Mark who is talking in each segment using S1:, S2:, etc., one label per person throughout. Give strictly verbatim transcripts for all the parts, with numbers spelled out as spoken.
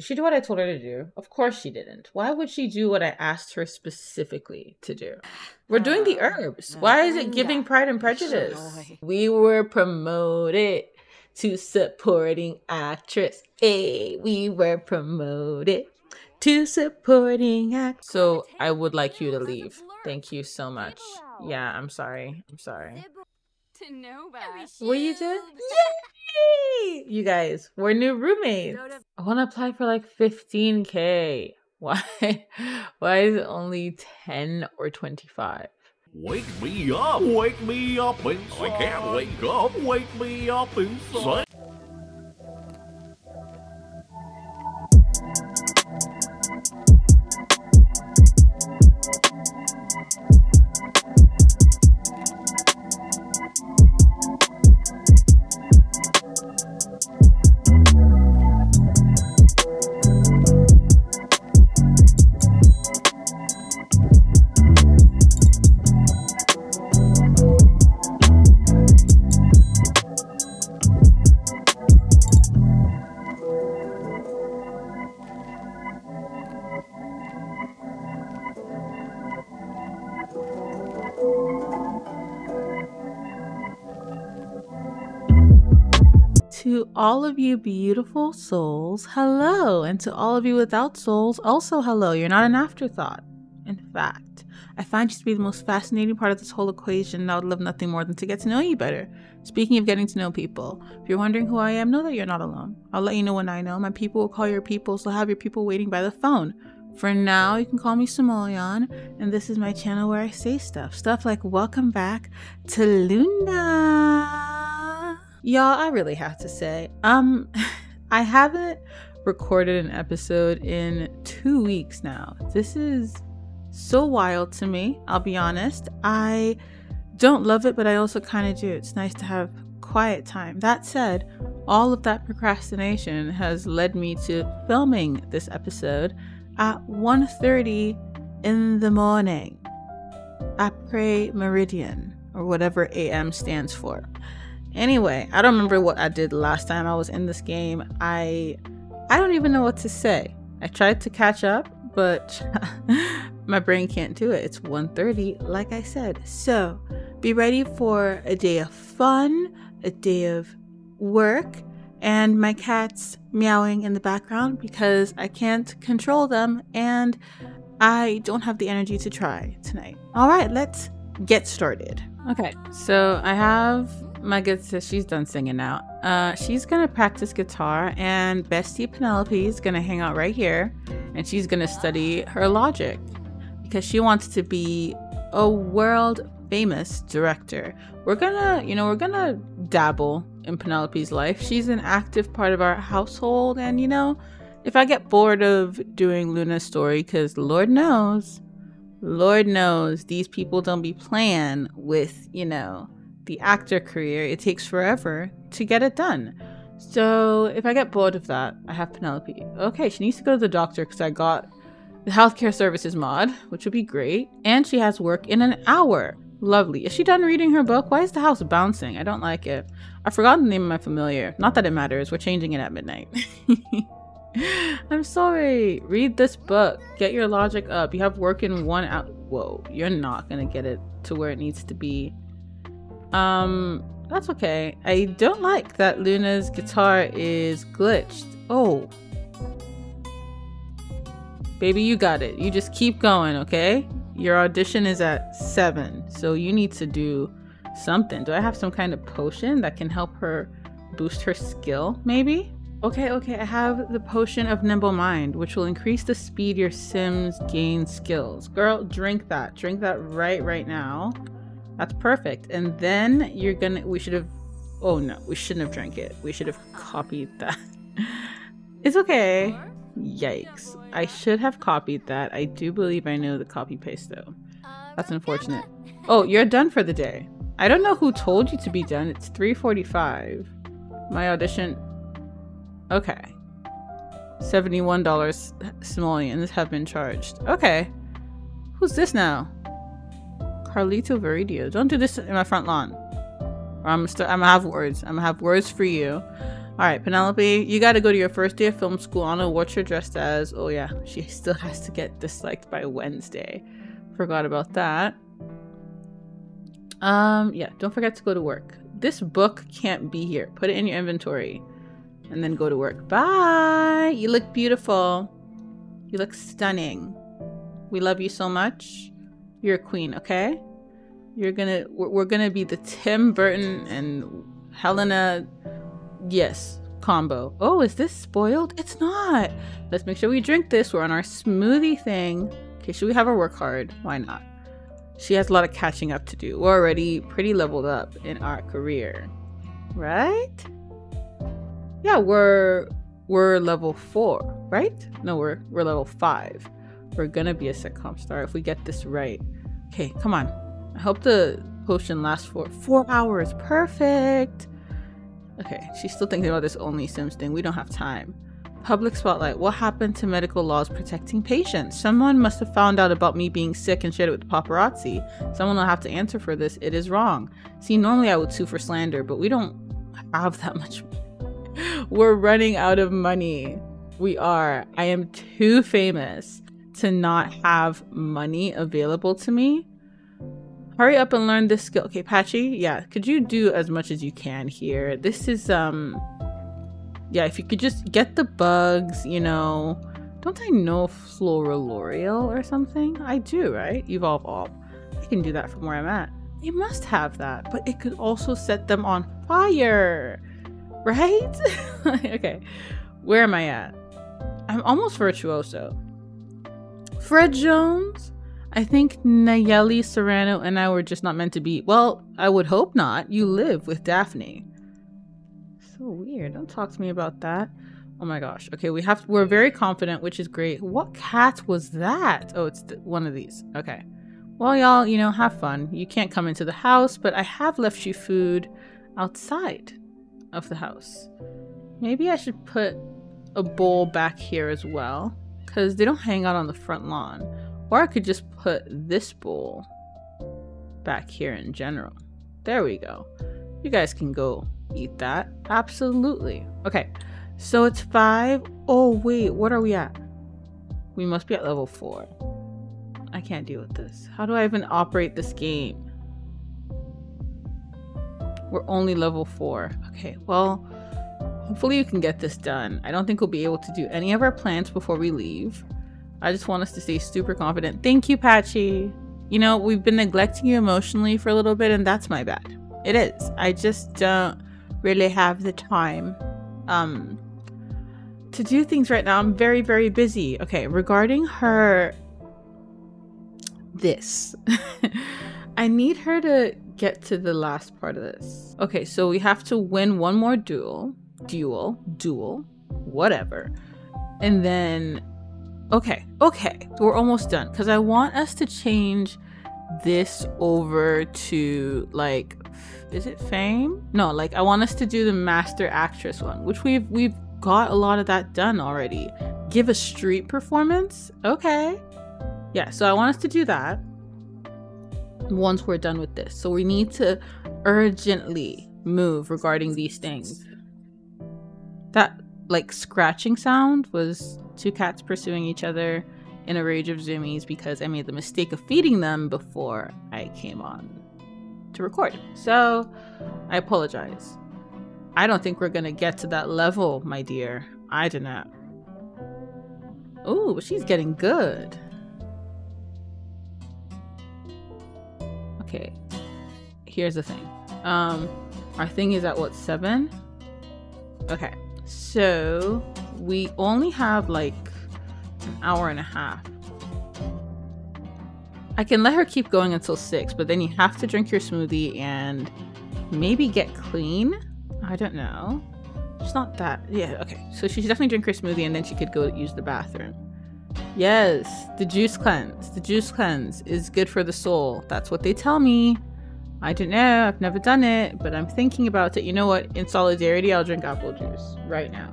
S1: she do what I told her to do? Of course she didn't. Why would she do what I asked her specifically to do? We're doing the herbs. Why is it giving Pride and Prejudice? We were promoted to supporting actress. Hey, we were promoted to supporting act. So I would like you to leave. Thank you so much. Yeah, I'm sorry. I'm sorry. What you did? Yay! You guys, we're new roommates. I want to apply for like fifteen K. Why? Why is it only ten or twenty-five?
S2: Wake me up! Wake me up inside! I can't wake up! Wake me up inside!
S1: To all of you beautiful souls, hello. And to all of you without souls, also hello. You're not an afterthought. In fact, I find you to be the most fascinating part of this whole equation, and I would love nothing more than to get to know you better. Speaking of getting to know people, if you're wondering who I am, know that you're not alone. I'll let you know when I know. My people will call your people, so have your people waiting by the phone. For now, you can call me Simoleon, and this is my channel where I say stuff. Stuff like, welcome back to Luna. Y'all, I really have to say, um, I haven't recorded an episode in two weeks now. This is so wild to me, I'll be honest. I don't love it, but I also kind of do. It's nice to have quiet time. That said, all of that procrastination has led me to filming this episode at one thirty in the morning. Après Meridian, or whatever A M stands for. Anyway, I don't remember what I did last time I was in this game. I I don't even know what to say. I tried to catch up, but my brain can't do it. It's one thirty, like I said. So be ready for a day of fun, a day of work, and my cats meowing in the background because I can't control them and I don't have the energy to try tonight. All right, let's get started. Okay, so I have my good sis. She's done singing now. Uh, she's gonna practice guitar, and bestie Penelope is gonna hang out right here, and she's gonna study her logic because she wants to be a world famous director. We're gonna, you know, we're gonna dabble in Penelope's life. She's an active part of our household, and you know, if I get bored of doing Luna's story, because Lord knows, Lord knows these people don't be playing with, you know, the actor career. It takes forever to get it done. So if I get bored of that, I have Penelope. Okay, she needs to go to the doctor because I got the healthcare services mod, which would be great. And she has work in an hour. Lovely. Is she done reading her book? Why is the house bouncing? I don't like it. I forgot the name of my familiar. Not that it matters. We're changing it at midnight. I'm sorry. Read this book. Get your logic up. You have work in one hour. Whoa, you're not gonna get it to where it needs to be. Um, that's okay. I don't like that Luna's guitar is glitched. Oh. Baby, you got it. You just keep going, okay? Your audition is at seven, so you need to do something. Do I have some kind of potion that can help her boost her skill, maybe? Okay, okay, I have the potion of nimble mind, which will increase the speed your Sims gain skills. Girl, drink that. Drink that right, right now. That's perfect. And then you're gonna, we should have, oh no, we shouldn't have drank it. We should have copied that. It's okay. Yikes. I should have copied that. I do believe I know the copy paste though. That's unfortunate. Oh, you're done for the day. I don't know who told you to be done. It's three forty-five. My audition. Okay. seventy-one dollars simoleons have been charged. Okay. Who's this now? Carlito Veridio. Don't do this in my front lawn. Or I'm, st I'm gonna have words. I'm gonna have words for you. Alright, Penelope, you gotta go to your first day of film school. I don't know what you're dressed as. Oh yeah, she still has to get disliked by Wednesday. Forgot about that. Um, yeah, don't forget to go to work. This book can't be here. Put it in your inventory. And then go to work. Bye! You look beautiful. You look stunning. We love you so much. You're a queen, okay? You're gonna... We're, we're gonna be the Tim Burton and Helena... Yes, combo. Oh, is this spoiled? It's not. Let's make sure we drink this. We're on our smoothie thing. Okay, should we have her work hard? Why not? She has a lot of catching up to do. We're already pretty leveled up in our career. Right? Yeah, we're we're level four, right? No, we're we're level five. We're gonna be a sitcom star if we get this right. Okay, come on. I hope the potion lasts for four hours. Perfect. Okay, she's still thinking about this Only Sims thing. We don't have time. Public spotlight. What happened to medical laws protecting patients? Someone must have found out about me being sick and shared it with the paparazzi. Someone will have to answer for this. It is wrong. See, normally I would sue for slander, but we don't have that much. We're running out of money. We are. I am too famous to not have money available to me. Hurry up and learn this skill. Okay, Patchy, yeah, could you do as much as you can here? This is, um, yeah, if you could just get the bugs, you know. Don't I know Floraloreal or something? I do, right? Evolve all. I can do that from where I'm at. You must have that, but it could also set them on fire, right? Okay, where am I at? I'm almost virtuoso. Fred Jones? I think Nayeli Serrano and I were just not meant to be. Well, I would hope not. You live with Daphne. So weird. Don't talk to me about that. Oh my gosh. Okay, we have. We're very confident, which is great. What cat was that? Oh, it's th one of these. Okay. Well, y'all, you know, have fun. You can't come into the house, but I have left you food outside of the house. Maybe I should put a bowl back here as well, because they don't hang out on the front lawn. Or I could just put this bowl back here in general. There we go. You guys can go eat that. Absolutely. Okay, so it's five. Oh, wait, what are we at? We must be at level four. I can't deal with this. How do I even operate this game? We're only level four. Okay, well, hopefully you can get this done. I don't think we'll be able to do any of our plans before we leave. I just want us to stay super confident. Thank you, Patchy. You know, we've been neglecting you emotionally for a little bit, and that's my bad. It is. I just don't really have the time um, to do things right now. I'm very, very busy. Okay, regarding her... This. I need her to get to the last part of this. Okay, so we have to win one more duel. Duel. Duel. Whatever. And then... Okay, okay, we're almost done because I want us to change this over to like, is it Fame? No, like I want us to do the Master Actress one, which we've we've got a lot of that done already. Give a street performance? Okay. Yeah, so I want us to do that once we're done with this. So we need to urgently move regarding these things. That like scratching sound was two cats pursuing each other in a rage of zoomies because I made the mistake of feeding them before I came on to record. So I apologize. I don't think we're gonna get to that level, my dear. I do not. Oh, she's getting good. Okay, here's the thing. Um, our thing is at what, seven? Okay, so we only have like an hour and a half. I can let her keep going until six, but then you have to drink your smoothie and maybe get clean. I don't know. It's not that. Yeah, okay. So she should definitely drink her smoothie and then she could go use the bathroom. Yes, the juice cleanse. The juice cleanse is good for the soul. That's what they tell me. I don't know. I've never done it, but I'm thinking about it. You know what? In solidarity, I'll drink apple juice right now.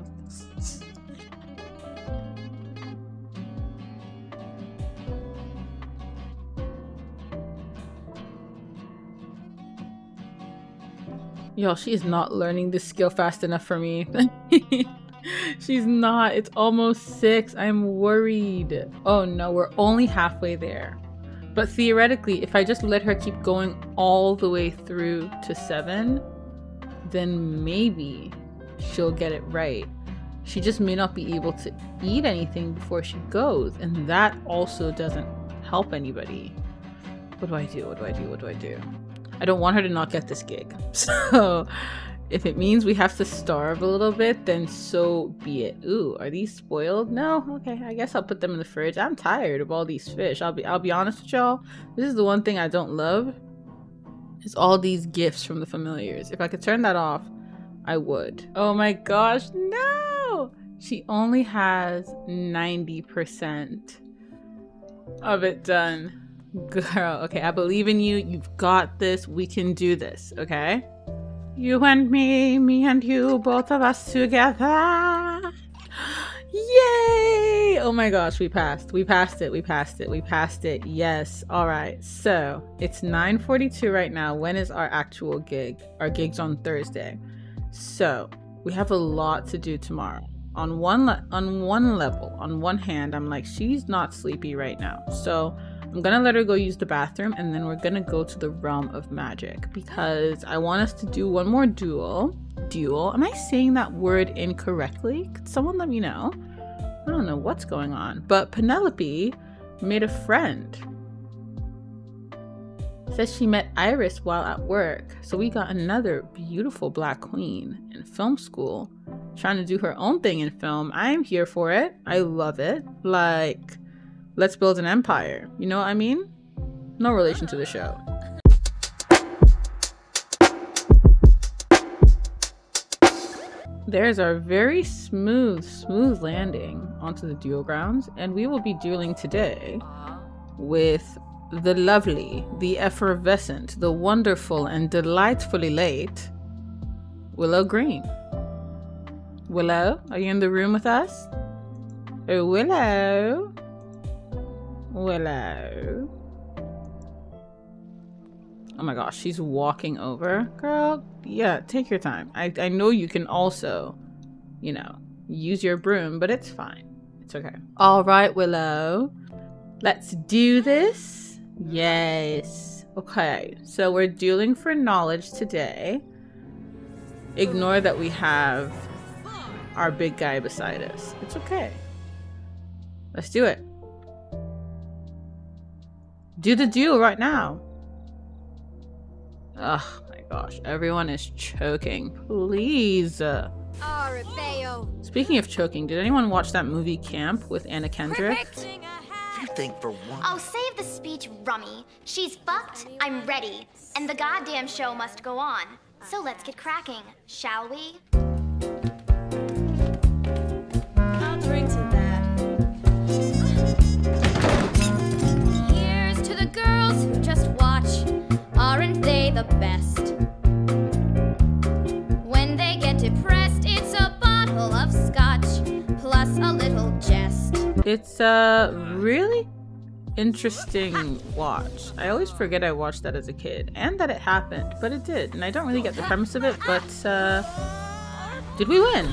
S1: Yo, she is not learning this skill fast enough for me. She's not. It's almost six. I'm worried. Oh no, we're only halfway there. But theoretically, if I just let her keep going all the way through to seven, then maybe she'll get it right. She just may not be able to eat anything before she goes, and that also doesn't help anybody. What do I do? What do I do? What do I do? I don't want her to not get this gig. So if it means we have to starve a little bit, then so be it. Ooh, are these spoiled? No? Okay, I guess I'll put them in the fridge. I'm tired of all these fish. I'll be I'll be honest with y'all. This is the one thing I don't love. Is all these gifts from the familiars. If I could turn that off, I would. Oh my gosh, no! She only has ninety percent of it done. Girl, okay, I believe in you. You've got this. We can do this, okay? You and me, me and you, both of us together. Yay! Oh my gosh, we passed. We passed it. We passed it. We passed it. Yes. All right. So it's nine forty-two right now. When is our actual gig? Our gig's on Thursday. So we have a lot to do tomorrow. On one le- on one level, on one hand, I'm like, she's not sleepy right now. So I'm gonna let her go use the bathroom, and then we're gonna go to the realm of magic because I want us to do one more duel. Duel? Am I saying that word incorrectly? Could someone let me know? I don't know what's going on. But Penelope made a friend. Says she met Iris while at work. So we got another beautiful black queen in film school trying to do her own thing in film. I'm here for it. I love it. Like, let's build an empire. You know what I mean? No relation to the show. There's our very smooth, smooth landing onto the duel grounds. And we will be dueling today with the lovely, the effervescent, the wonderful, and delightfully late Willow Green. Willow, are you in the room with us? Oh, Willow. Willow. Oh my gosh, she's walking over. Girl, yeah, take your time. I, I know you can also, you know, use your broom, but it's fine. It's okay. All right, Willow. Let's do this. Yes. Okay, so we're dueling for knowledge today. Ignore that we have our big guy beside us. It's okay. Let's do it. Do the duel right now. Oh my gosh, everyone is choking. Please. Speaking of choking, did anyone watch that movie Camp with Anna Kendrick?
S3: You think for one.
S4: Oh, save the speech, Rummy. She's fucked, I'm ready. And the goddamn show must go on. So let's get cracking, shall we?
S5: I'll drink to that.
S4: Here's to the girls who just watch. Aren't they the best? When they get depressed, it's a bottle of scotch plus a little jest.
S1: It's a really interesting watch. I always forget I watched that as a kid and that it happened, but it did. And I don't really get the premise of it, but uh, did we win?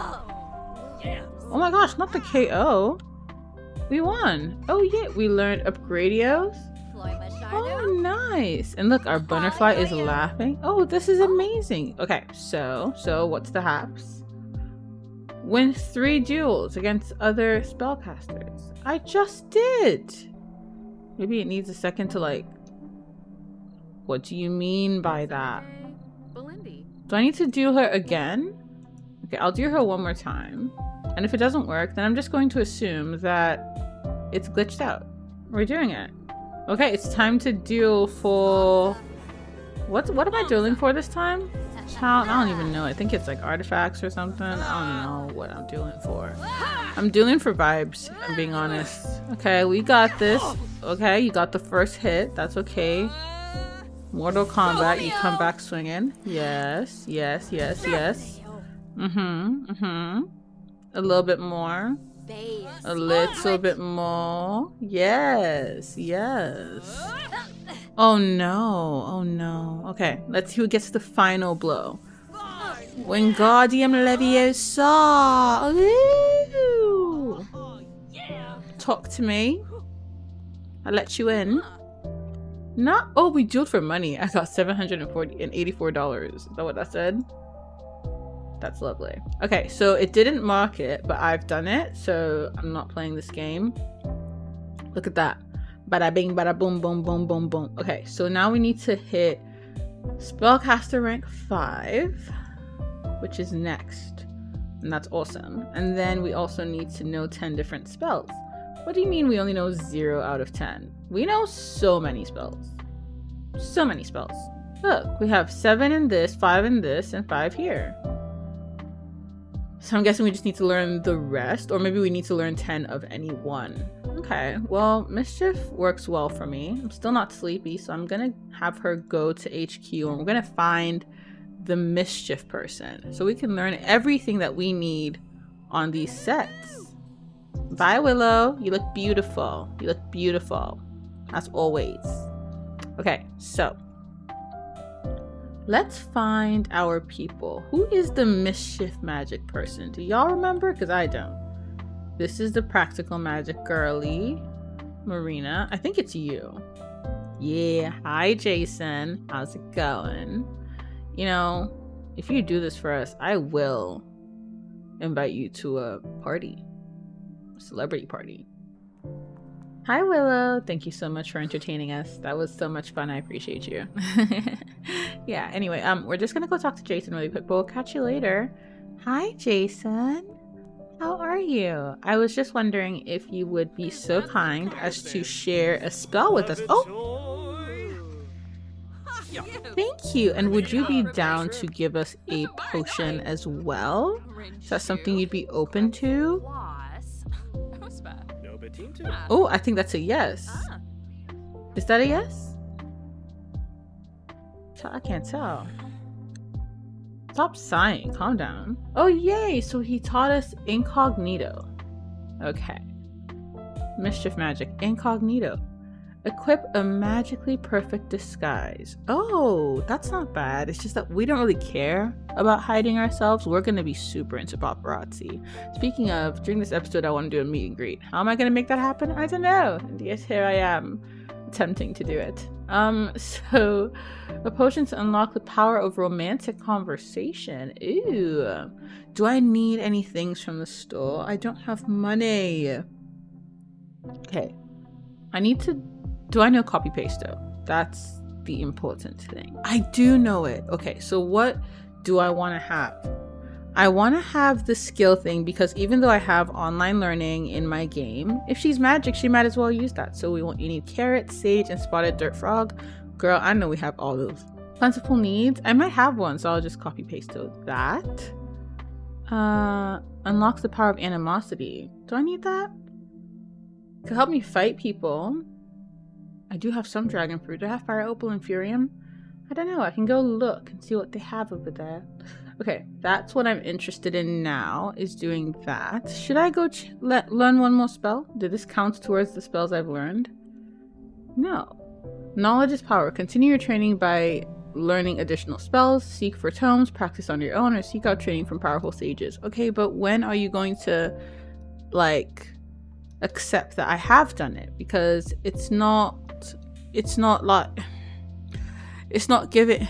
S1: Oh my gosh, not the K O. We won. Oh yeah, we learned upgradios. Oh, nice. And look, our butterfly is laughing. Oh, this is amazing. Okay, so, so what's the haps? Win three duels against other spellcasters. I just did. Maybe it needs a second to like... What do you mean by that? Do I need to do her again? Okay, I'll do her one more time. And if it doesn't work, then I'm just going to assume that it's glitched out. We're doing it. Okay, it's time to duel for... What, what am I dueling for this time? Child, I don't even know. I think it's like artifacts or something. I don't know what I'm dueling for. I'm dueling for vibes, if I'm being honest. Okay, we got this. Okay, you got the first hit. That's okay. Mortal Kombat, you come back swinging. Yes, yes, yes, yes. Mm-hmm, mm-hmm. A little bit more. A little bit more. Yes, yes. Oh no, oh no. Okay, let's see who gets the final blow. Wingardium Leviosa! Ooh. Talk to me. I let you in. Not, oh, we dueled for money. I got seven hundred eighty-four dollars. Is that what that said? That's lovely. Okay, so it didn't mark it, but I've done it, so I'm not playing this game. Look at that. Bada bing, bada boom, boom, boom, boom, boom. Okay, so now we need to hit Spellcaster rank five, which is next. And that's awesome. And then we also need to know ten different spells. What do you mean we only know zero out of ten? We know so many spells. So many spells. Look, we have seven in this, five in this, and five here. So I'm guessing we just need to learn the rest, or maybe we need to learn ten of any one. Okay, well, Mischief works well for me. I'm still not sleepy, so I'm gonna have her go to H Q and we're gonna find the Mischief person so we can learn everything that we need on these sets. Bye, Willow. You look beautiful. You look beautiful. As always. Okay, so let's find our people. Who is the Mischief magic person? Do y'all remember? Because I don't. This is the practical magic girly, Marina. I think it's you. Yeah. Hi, Jason. How's it going? You know, if you do this for us, I will invite you to a party. A celebrity party. Hi, Willow. Thank you so much for entertaining us. That was so much fun. I appreciate you. Yeah, anyway, um, we're just gonna go talk to Jason really quick, but we'll catch you later. Hi, Jason. How are you? I was just wondering if you would be so kind as to share a spell with us. Oh! Thank you. And would you be down to give us a potion as well? Is that something you'd be open to? Oh, I think that's a yes. Is that a yes? I can't tell. Stop sighing. Calm down. Oh, yay. So he taught us incognito. Okay. Mischief magic. Incognito. Equip a magically perfect disguise. Oh, that's not bad. It's just that we don't really care about hiding ourselves. We're going to be super into paparazzi. Speaking of, during this episode, I want to do a meet and greet. How am I going to make that happen? I don't know. And yes, here I am, attempting to do it. Um, so, a potion to unlock the power of romantic conversation. Ooh. Do I need any things from the store? I don't have money. Okay. I need to... Do I know copy paste though? That's the important thing. I do know it. Okay, so what do I want to have? I want to have the skill thing because even though I have online learning in my game, if she's magic, she might as well use that. So we want you need carrot, sage, and spotted dirt frog. Girl, I know we have all those. Plentiful needs. I might have one, so I'll just copy paste that. Uh, unlocks the power of animosity. Do I need that? Could help me fight people. I do have some dragon fruit. Do I have fire opal and furium? I don't know. I can go look and see what they have over there. Okay, that's what I'm interested in now, is doing that. Should I go ch let learn one more spell? Did this count towards the spells I've learned? No. Knowledge is power. Continue your training by learning additional spells. Seek for tomes. Practice on your own, or seek out training from powerful sages. Okay, but when are you going to, like, accept that I have done it? Because it's not... It's not like... It's not giving...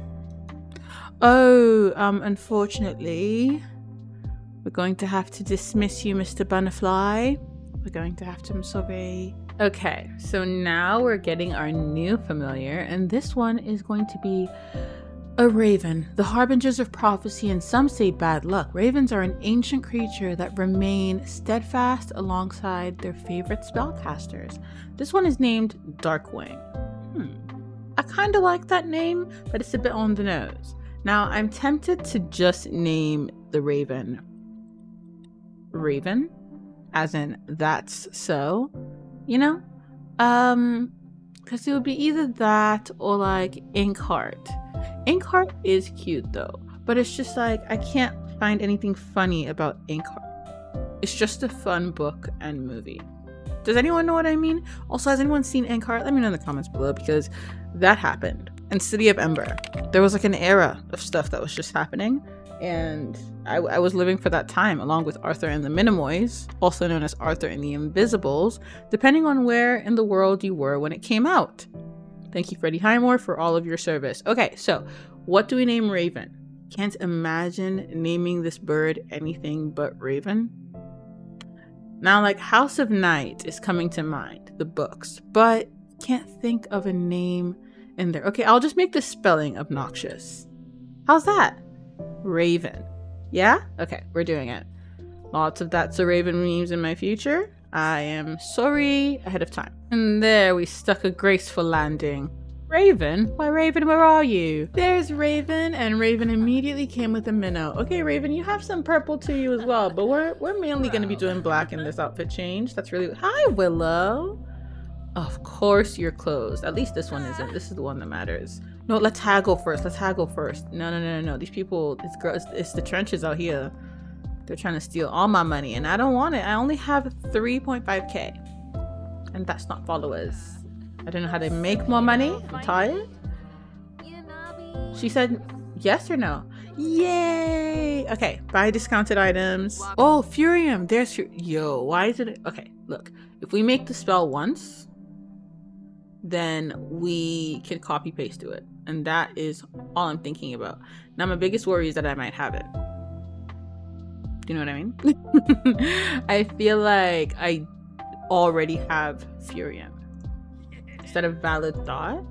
S1: Oh, um, unfortunately, we're going to have to dismiss you, Mister Butterfly. We're going to have to, I'm sorry. Okay, so now we're getting our new familiar, and this one is going to be a raven, the harbingers of prophecy, and some say bad luck. Ravens are an ancient creature that remain steadfast alongside their favorite spellcasters. This one is named Darkwing. Hmm. I kind of like that name, but it's a bit on the nose. Now, I'm tempted to just name the raven Raven, as in that's so, you know? Um, because it would be either that or like Inkheart. Inkheart is cute though, but it's just like, I can't find anything funny about Inkheart. It's just a fun book and movie. Does anyone know what I mean? Also, has anyone seen Ankar? Let me know in the comments below, because that happened. And City of Ember, there was like an era of stuff that was just happening, and I, I was living for that time along with Arthur and the Minimoys, also known as Arthur and the Invisibles, depending on where in the world you were when it came out. Thank you, Freddie Highmore, for all of your service. Okay, so what do we name Raven? Can't imagine naming this bird anything but Raven. Now, like, House of Night is coming to mind, the books, but can't think of a name in there. Okay, I'll just make the spelling obnoxious. How's that? Raven. Yeah? Okay, we're doing it. Lots of That's a Raven memes in my future. I am sorry ahead of time. And there we stuck a graceful landing. Raven? Why, Raven, where are you? There's Raven, and Raven immediately came with a minnow. Okay, Raven, you have some purple to you as well, but we're we're mainly going to be doing black in this outfit change. That's really... Hi, Willow. Of course you're closed. At least this one isn't. This is the one that matters. No, let's haggle first. Let's haggle first. No, no, no, no, no. These people, it's, it's, it's the trenches out here. They're trying to steal all my money, and I don't want it. I only have three point five K, and that's not followers. I don't know how to make more money. I'm tired. She said yes or no. Yay! Okay, buy discounted items. Oh, Furium. There's your... Yo, why is it... Okay, look. If we make the spell once, then we can copy paste to it. And that is all I'm thinking about. Now, my biggest worry is that I might have it. Do you know what I mean? I feel like I already have Furium. Is that a valid thought?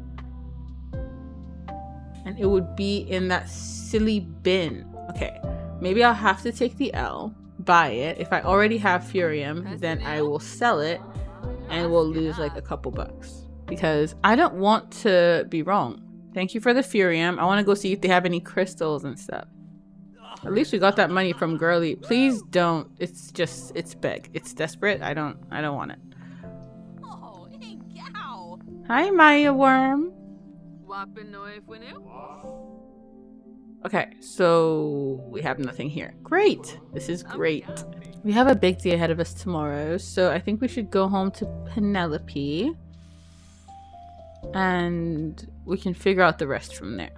S1: And it would be in that silly bin. Okay, maybe I'll have to take the L, buy it. If I already have Furium, then I will sell it and we'll lose like a couple bucks. Because I don't want to be wrong. Thank you for the Furium. I want to go see if they have any crystals and stuff. At least we got that money from Girly. Please don't. It's just, it's big. It's desperate. I don't, I don't want it. Hi, Maya Worm. Okay, so we have nothing here. Great. This is great. We have a big day ahead of us tomorrow, so I think we should go home to Penelope. And we can figure out the rest from there.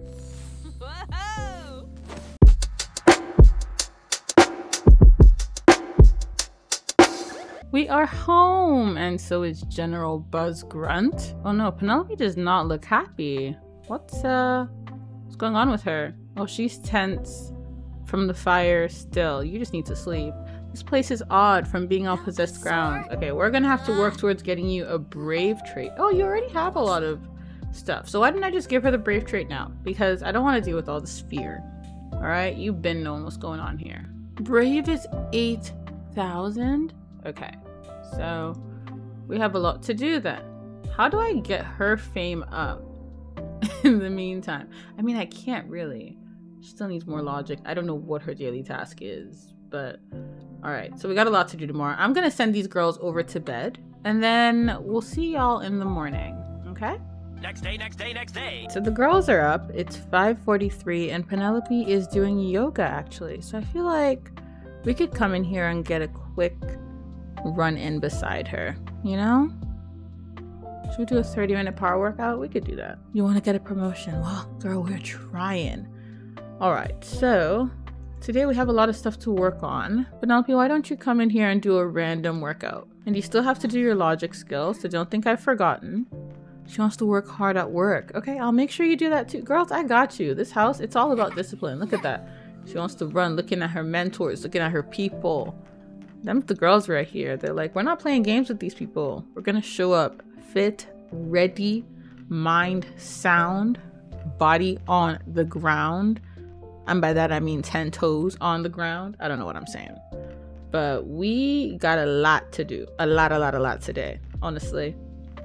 S1: We are home, and so is General Buzz Grunt. Oh no, Penelope does not look happy. What's uh, what's going on with her? Oh, she's tense from the fire still. You just need to sleep. This place is odd from being on possessed ground. Okay, we're gonna have to work towards getting you a brave trait. Oh, you already have a lot of stuff. So why didn't I just give her the brave trait now? Because I don't want to deal with all this fear. All right, you've been knowing what's going on here. Brave is eight thousand. Okay, so we have a lot to do then. How do I get her fame up in the meantime? I mean, I can't really. She still needs more logic. I don't know what her daily task is, but all right. So we got a lot to do tomorrow. I'm going to send these girls over to bed, and then we'll see y'all in the morning, okay?
S3: Next day, next day, next day.
S1: So the girls are up. It's five forty-three, and Penelope is doing yoga, actually. So I feel like we could come in here and get a quick run in beside her, you know? Should we do a thirty minute power workout? We could do that. You want to get a promotion? Well, girl, we're trying. All right, so today we have a lot of stuff to work on. Penelope, why don't you come in here and do a random workout? And you still have to do your logic skills, so don't think I've forgotten. She wants to work hard at work. Okay, I'll make sure you do that too. Girls, I got you. This house, it's all about discipline. Look at that. She wants to run, looking at her mentors, looking at her people. Them the girls right here. They're like, we're not playing games with these people. We're gonna show up fit, ready, mind sound, body on the ground. And by that I mean ten toes on the ground. I don't know what I'm saying. But we got a lot to do. A lot, a lot, a lot today, honestly.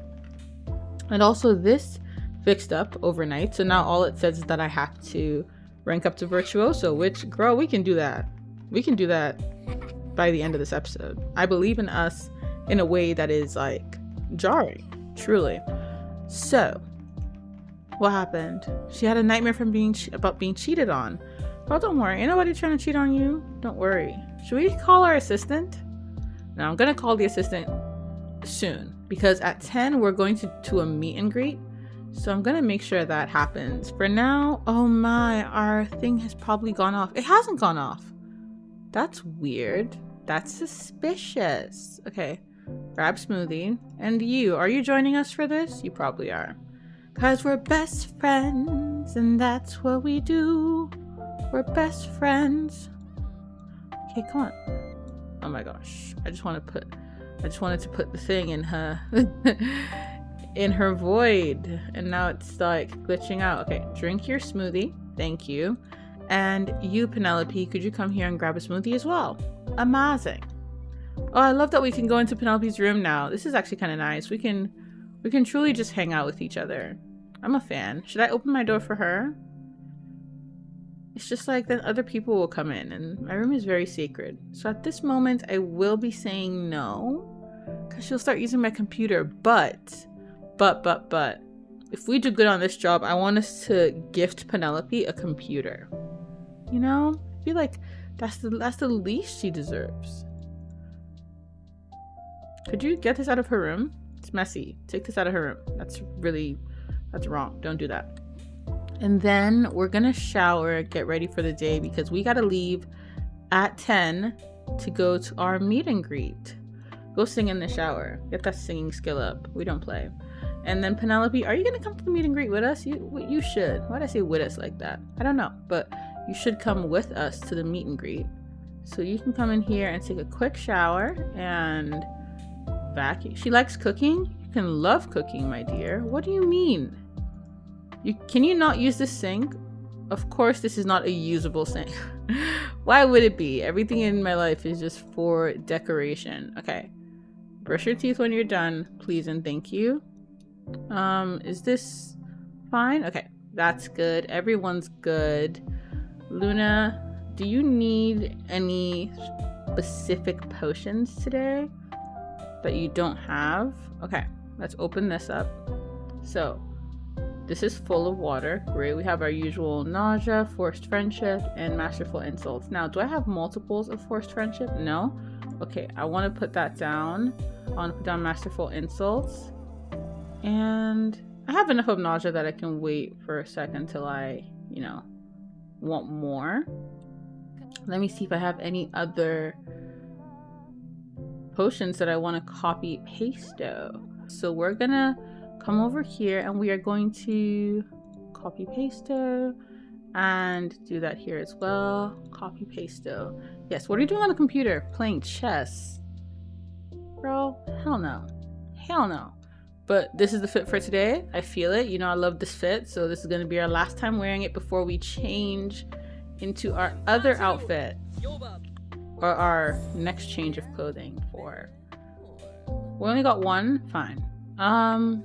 S1: And also this fixed up overnight. So now all it says is that I have to rank up to Virtuoso, which, girl, we can do that. We can do that by the end of this episode. I believe in us in a way that is like jarring, truly. So what happened? She had a nightmare from being about being cheated on. Well, don't worry, ain't nobody trying to cheat on you. Don't worry. Should we call our assistant? No, I'm gonna call the assistant soon, because at ten we're going to, to a meet and greet. So I'm gonna make sure that happens. For now, oh my, our thing has probably gone off. It hasn't gone off. That's weird. That's suspicious. Okay, grab smoothie. And you, are you joining us for this? You probably are. Cause we're best friends and that's what we do. We're best friends. Okay, come on. Oh my gosh. I just want to put, I just wanted to put the thing in her, in her void. And now it's like glitching out. Okay, drink your smoothie. Thank you. And you, Penelope, could you come here and grab a smoothie as well? Amazing. Oh, I love that we can go into Penelope's room now. This is actually kind of nice. We can, we can truly just hang out with each other. I'm a fan. Should I open my door for her? It's just like then other people will come in and my room is very sacred. So at this moment, I will be saying no because she'll start using my computer. But, but, but, but, if we do good on this job, I want us to gift Penelope a computer. You know, I feel like that's the that's the least she deserves. Could you get this out of her room? It's messy. Take this out of her room. That's really, that's wrong. Don't do that. And then we're gonna shower, get ready for the day because we gotta leave at ten to go to our meet and greet. Go sing in the shower. Get that singing skill up. We don't play. And then Penelope, are you gonna come to the meet and greet with us? You you should. Why'd I say with us like that? I don't know, but you should come with us to the meet and greet. So you can come in here and take a quick shower and vacuum. She likes cooking. You can love cooking, my dear. What do you mean? You can you not use this sink? Of course, this is not a usable sink. Why would it be? Everything in my life is just for decoration. Okay, brush your teeth when you're done, please and thank you. Um, is this fine? Okay, that's good. Everyone's good. Luna, do you need any specific potions today that you don't have? Okay, let's open this up. So, this is full of water. Great. We have our usual nausea, forced friendship, and masterful insults. Now, do I have multiples of forced friendship? No? Okay, I want to put that down. I want to put down masterful insults. And I have enough of nausea that I can wait for a second till I, you know, want more. Let me see if I have any other potions that I want to copy paste though. So we're gonna come over here and we are going to copy pasto and do that here as well. Copy pasto. Yes, what are you doing on the computer? Playing chess. Bro, hell no. Hell no. But this is the fit for today. I feel it. You know, I love this fit. So this is going to be our last time wearing it before we change into our other outfit. Or our next change of clothing for... We only got one? Fine. Um...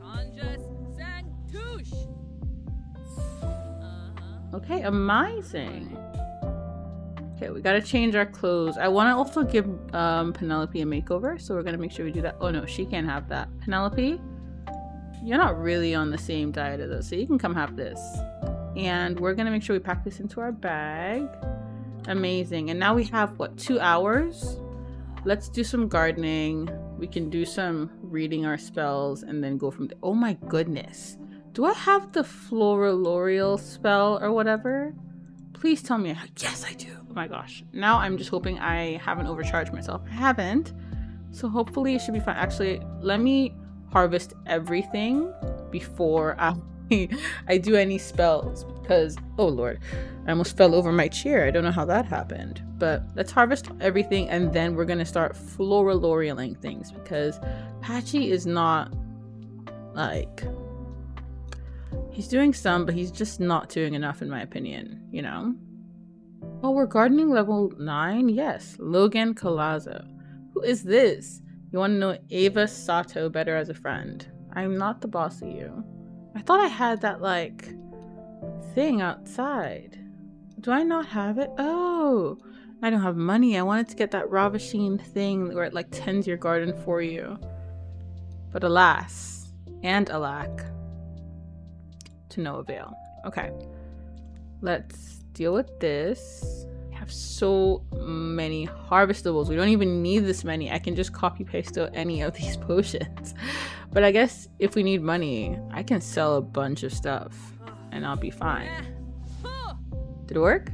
S1: Okay, amazing. Okay, we gotta change our clothes. I want to also give um, Penelope a makeover, so we're gonna make sure we do that. Oh no, she can't have that. Penelope, you're not really on the same diet as us, so you can come have this. And we're gonna make sure we pack this into our bag. Amazing. And now we have, what, two hours? Let's do some gardening. We can do some reading our spells and then go from there. Oh my goodness. Do I have the Floralorial spell or whatever? Please tell me. Yes, I do. Oh my gosh. Now I'm just hoping I haven't overcharged myself. I haven't. So hopefully it should be fine. Actually, let me harvest everything before I, I do any spells. Because, oh lord, I almost fell over my chair. I don't know how that happened. But let's harvest everything and then we're going to start Floralorialing things. Because Patchy is not like... He's doing some, but he's just not doing enough in my opinion, you know? Oh, we're gardening level nine? Yes. Logan Colazo. Who is this? You want to know Ava Sato better as a friend. I'm not the boss of you. I thought I had that, like, thing outside. Do I not have it? Oh, I don't have money. I wanted to get that Ravasheen thing where it, like, tends your garden for you. But alas, and alack. To no avail. Okay, let's deal with this. We have have so many harvestables. We don't even need this many. I can just copy paste out any of these potions. But I guess if we need money, I can sell a bunch of stuff and I'll be fine. Did it work?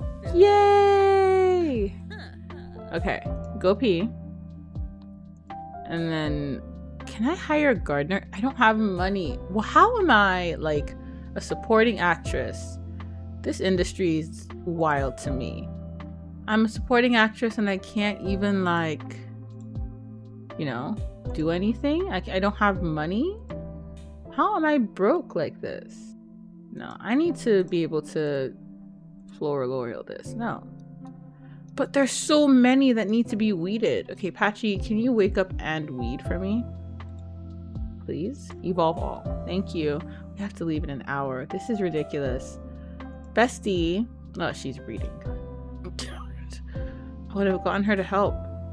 S1: Yay! Okay, go pee. And then, can I hire a gardener? I don't have money. Well, how am I like a supporting actress? This industry is wild to me. I'm a supporting actress and I can't even like, you know, do anything. I, I don't have money. How am I broke like this? No, I need to be able to floor loyal this. No. But there's so many that need to be weeded. Okay, Patchy, can you wake up and weed for me? Please? Evolve all. Thank you. We have to leave in an hour. This is ridiculous. Bestie. Oh, she's reading. I would have gotten her to help.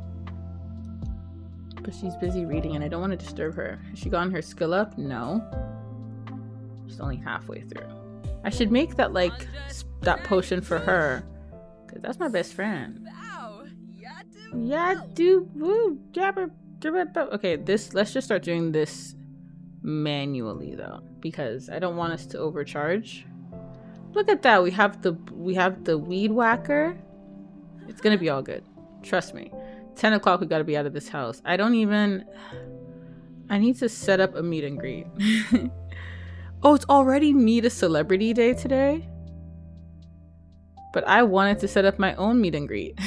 S1: But she's busy reading and I don't want to disturb her. Has she gotten her skill up? No. She's only halfway through. I should make that, like, that potion for her. Because that's my best friend. Yeah, do woo, jabber, jabber. Okay, this, let's just start doing this manually though, because I don't want us to overcharge. Look at that. We have the we have the weed whacker. It's gonna be all good. Trust me. ten o'clock, we gotta be out of this house. I don't even... I need to set up a meet and greet. Oh, it's already Meet a Celebrity Day today? But I wanted to set up my own meet and greet.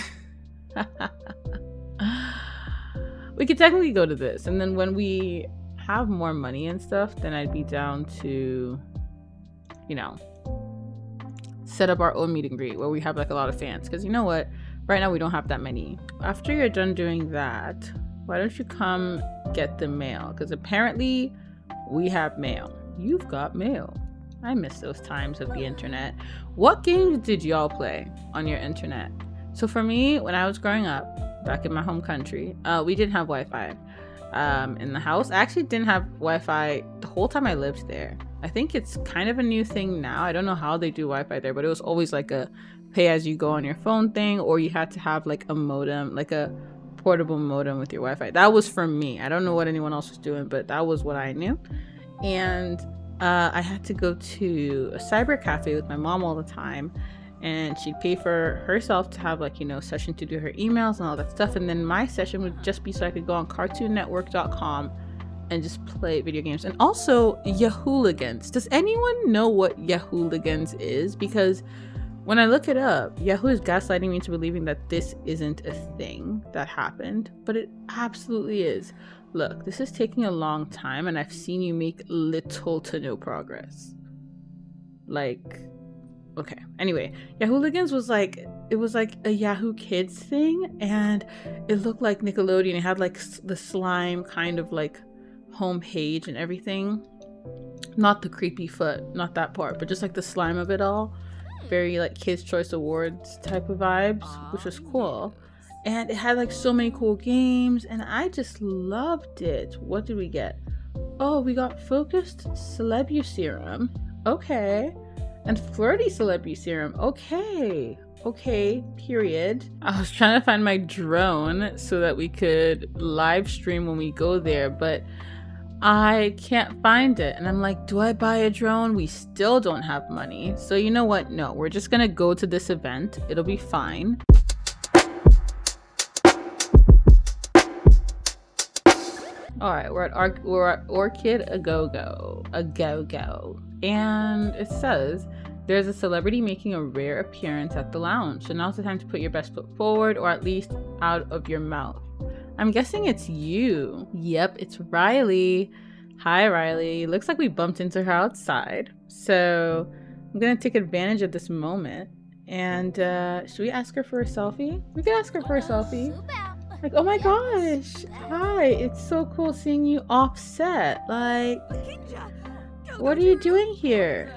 S1: We could technically go to this. And then when we have more money and stuff, then I'd be down to, you know, set up our own meet and greet where we have like a lot of fans. Because you know what? Right now we don't have that many. After you're done doing that, why don't you come get the mail? Because apparently we have mail. You've got mail. I miss those times of the internet. What games did y'all play on your internet? So for me, when I was growing up, back in my home country, uh, we didn't have Wi-Fi um, in the house. I actually didn't have Wi-Fi the whole time I lived there. I think it's kind of a new thing now. I don't know how they do Wi-Fi there, but it was always like a pay-as-you-go on your phone thing, or you had to have like a modem, like a portable modem with your Wi-Fi. That was for me. I don't know what anyone else was doing, but that was what I knew. And uh, I had to go to a cyber cafe with my mom all the time, and she'd pay for herself to have like, you know, session to do her emails and all that stuff. And then my session would just be so I could go on cartoon network dot com and just play video games. And also Yahooligans. Does anyone know what Yahooligans is? Because when I look it up, Yahoo is gaslighting me into believing that this isn't a thing that happened, but it absolutely is. Look, this is taking a long time and I've seen you make little to no progress. Like, okay. Anyway, Yahooligans was like, it was like a Yahoo Kids thing, and it looked like Nickelodeon. It had like s- the slime kind of like homepage and everything. Not the creepy foot, not that part, but just like the slime of it all. Very like Kids Choice Awards type of vibes, which was cool. And it had like so many cool games, and I just loved it. What did we get? Oh, we got Focused Celebuserum. Okay. And Flirty Celebuserum. Okay. Okay, period. I was trying to find my drone so that we could live stream when we go there, but I can't find it. And I'm like, do I buy a drone? We still don't have money. So you know what? No, we're just gonna go to this event. It'll be fine. All right, we're at, Ar- we're at Orchid A Go-Go, A Go-Go. And it says, there's a celebrity making a rare appearance at the lounge. So now's the time to put your best foot forward, or at least out of your mouth. I'm guessing it's you. Yep, it's Riley. Hi, Riley. Looks like we bumped into her outside. So I'm gonna take advantage of this moment. And uh, should we ask her for a selfie? We could ask her for a selfie. Like, oh my gosh, hi, it's so cool seeing you offset. Like, what are you doing here?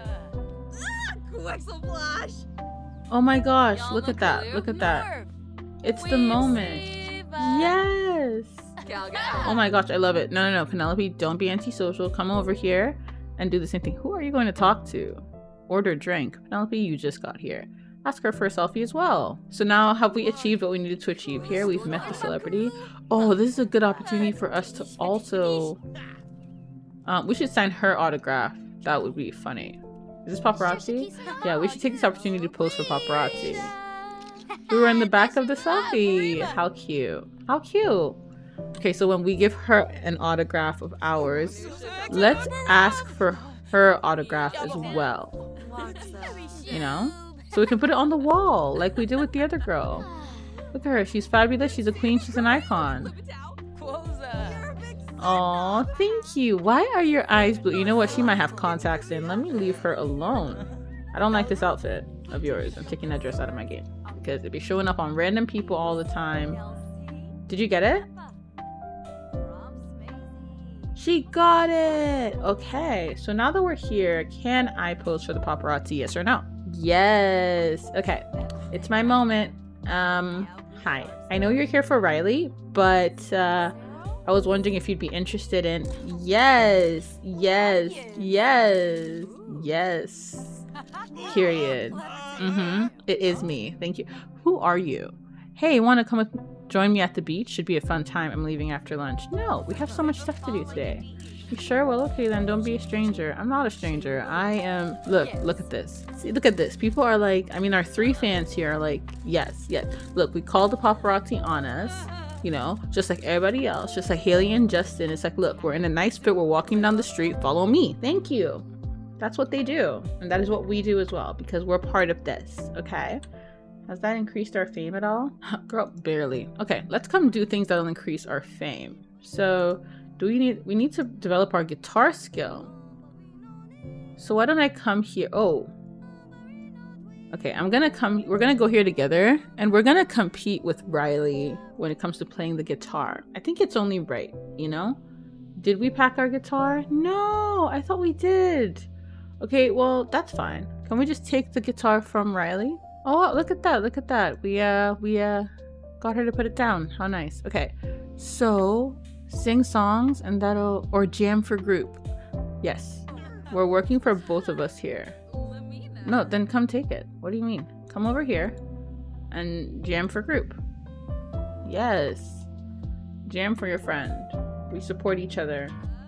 S1: Oh my gosh, look at that, look at that. It's the moment. Yes. Oh my gosh, I love it. No, no, no, Penelope, don't be antisocial. Come over here and do the same thing. Who are you going to talk to? Order drink. Penelope, you just got here. Ask her for a selfie as well. So now have we achieved what we needed to achieve here? We've met the celebrity. Oh, this is a good opportunity for us to also... Um, we should sign her autograph. That would be funny. Is this paparazzi? Yeah, we should take this opportunity to pose for paparazzi. We were in the back of the selfie. How cute. How cute. Okay, so when we give her an autograph of ours, let's ask for her autograph as well. You know? So we can put it on the wall like we did with the other girl. Look at her. She's fabulous. She's a queen. She's an icon. Aw, thank you. Why are your eyes blue? You know what? She might have contacts in. Let me leave her alone. I don't like this outfit of yours. I'm taking that dress out of my game. Because it'd be showing up on random people all the time. Did you get it? She got it! Okay, so now that we're here, can I pose for the paparazzi? Yes or no? Yes! Okay, it's my moment. Um, hi. I know you're here for Riley, but uh, I was wondering if you'd be interested in... Yes! Yes! Yes! Yes! Period. Mm-hmm. It is me. Thank you. Who are you? Hey, want to come with, join me at the beach? Should be a fun time. I'm leaving after lunch. No, we have so much stuff to do today. You sure? Well, okay then. Don't be a stranger. I'm not a stranger. I am... Look, look at this. See, look at this. People are like... I mean, our three fans here are like, yes, yes. Look, we called the paparazzi on us. You know, just like everybody else. Just like Haley and Justin. It's like, look, we're in a nice fit. We're walking down the street. Follow me. Thank you. That's what they do. And that is what we do as well. Because we're part of this. Okay? Has that increased our fame at all? Girl, barely. Okay, let's come do things that'll increase our fame. So, do we need... We need to develop our guitar skill. So why don't I come here? Oh. Okay, I'm gonna come... We're gonna go here together. And we're gonna compete with Riley when it comes to playing the guitar. I think it's only right, you know? Did we pack our guitar? No! I thought we did. Okay, well, that's fine. Can we just take the guitar from Riley? Oh, look at that. Look at that. We, uh, we, uh, got her to put it down. How nice. Okay. So, sing songs and that'll, or jam for group. Yes. We're working for both of us here. No, then come take it. What do you mean? Come over here and jam for group. Yes. Jam for your friend. We support each other.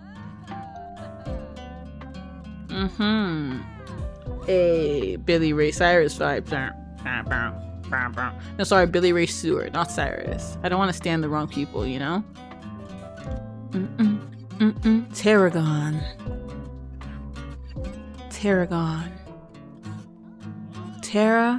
S1: Mm-hmm. Hey, Billy Ray Cyrus vibes. No, sorry, Billy Ray Stewart, not Cyrus. I don't want to stand the wrong people, you know? Mm-mm, mm-mm. Tarragon. Tarragon. Tara.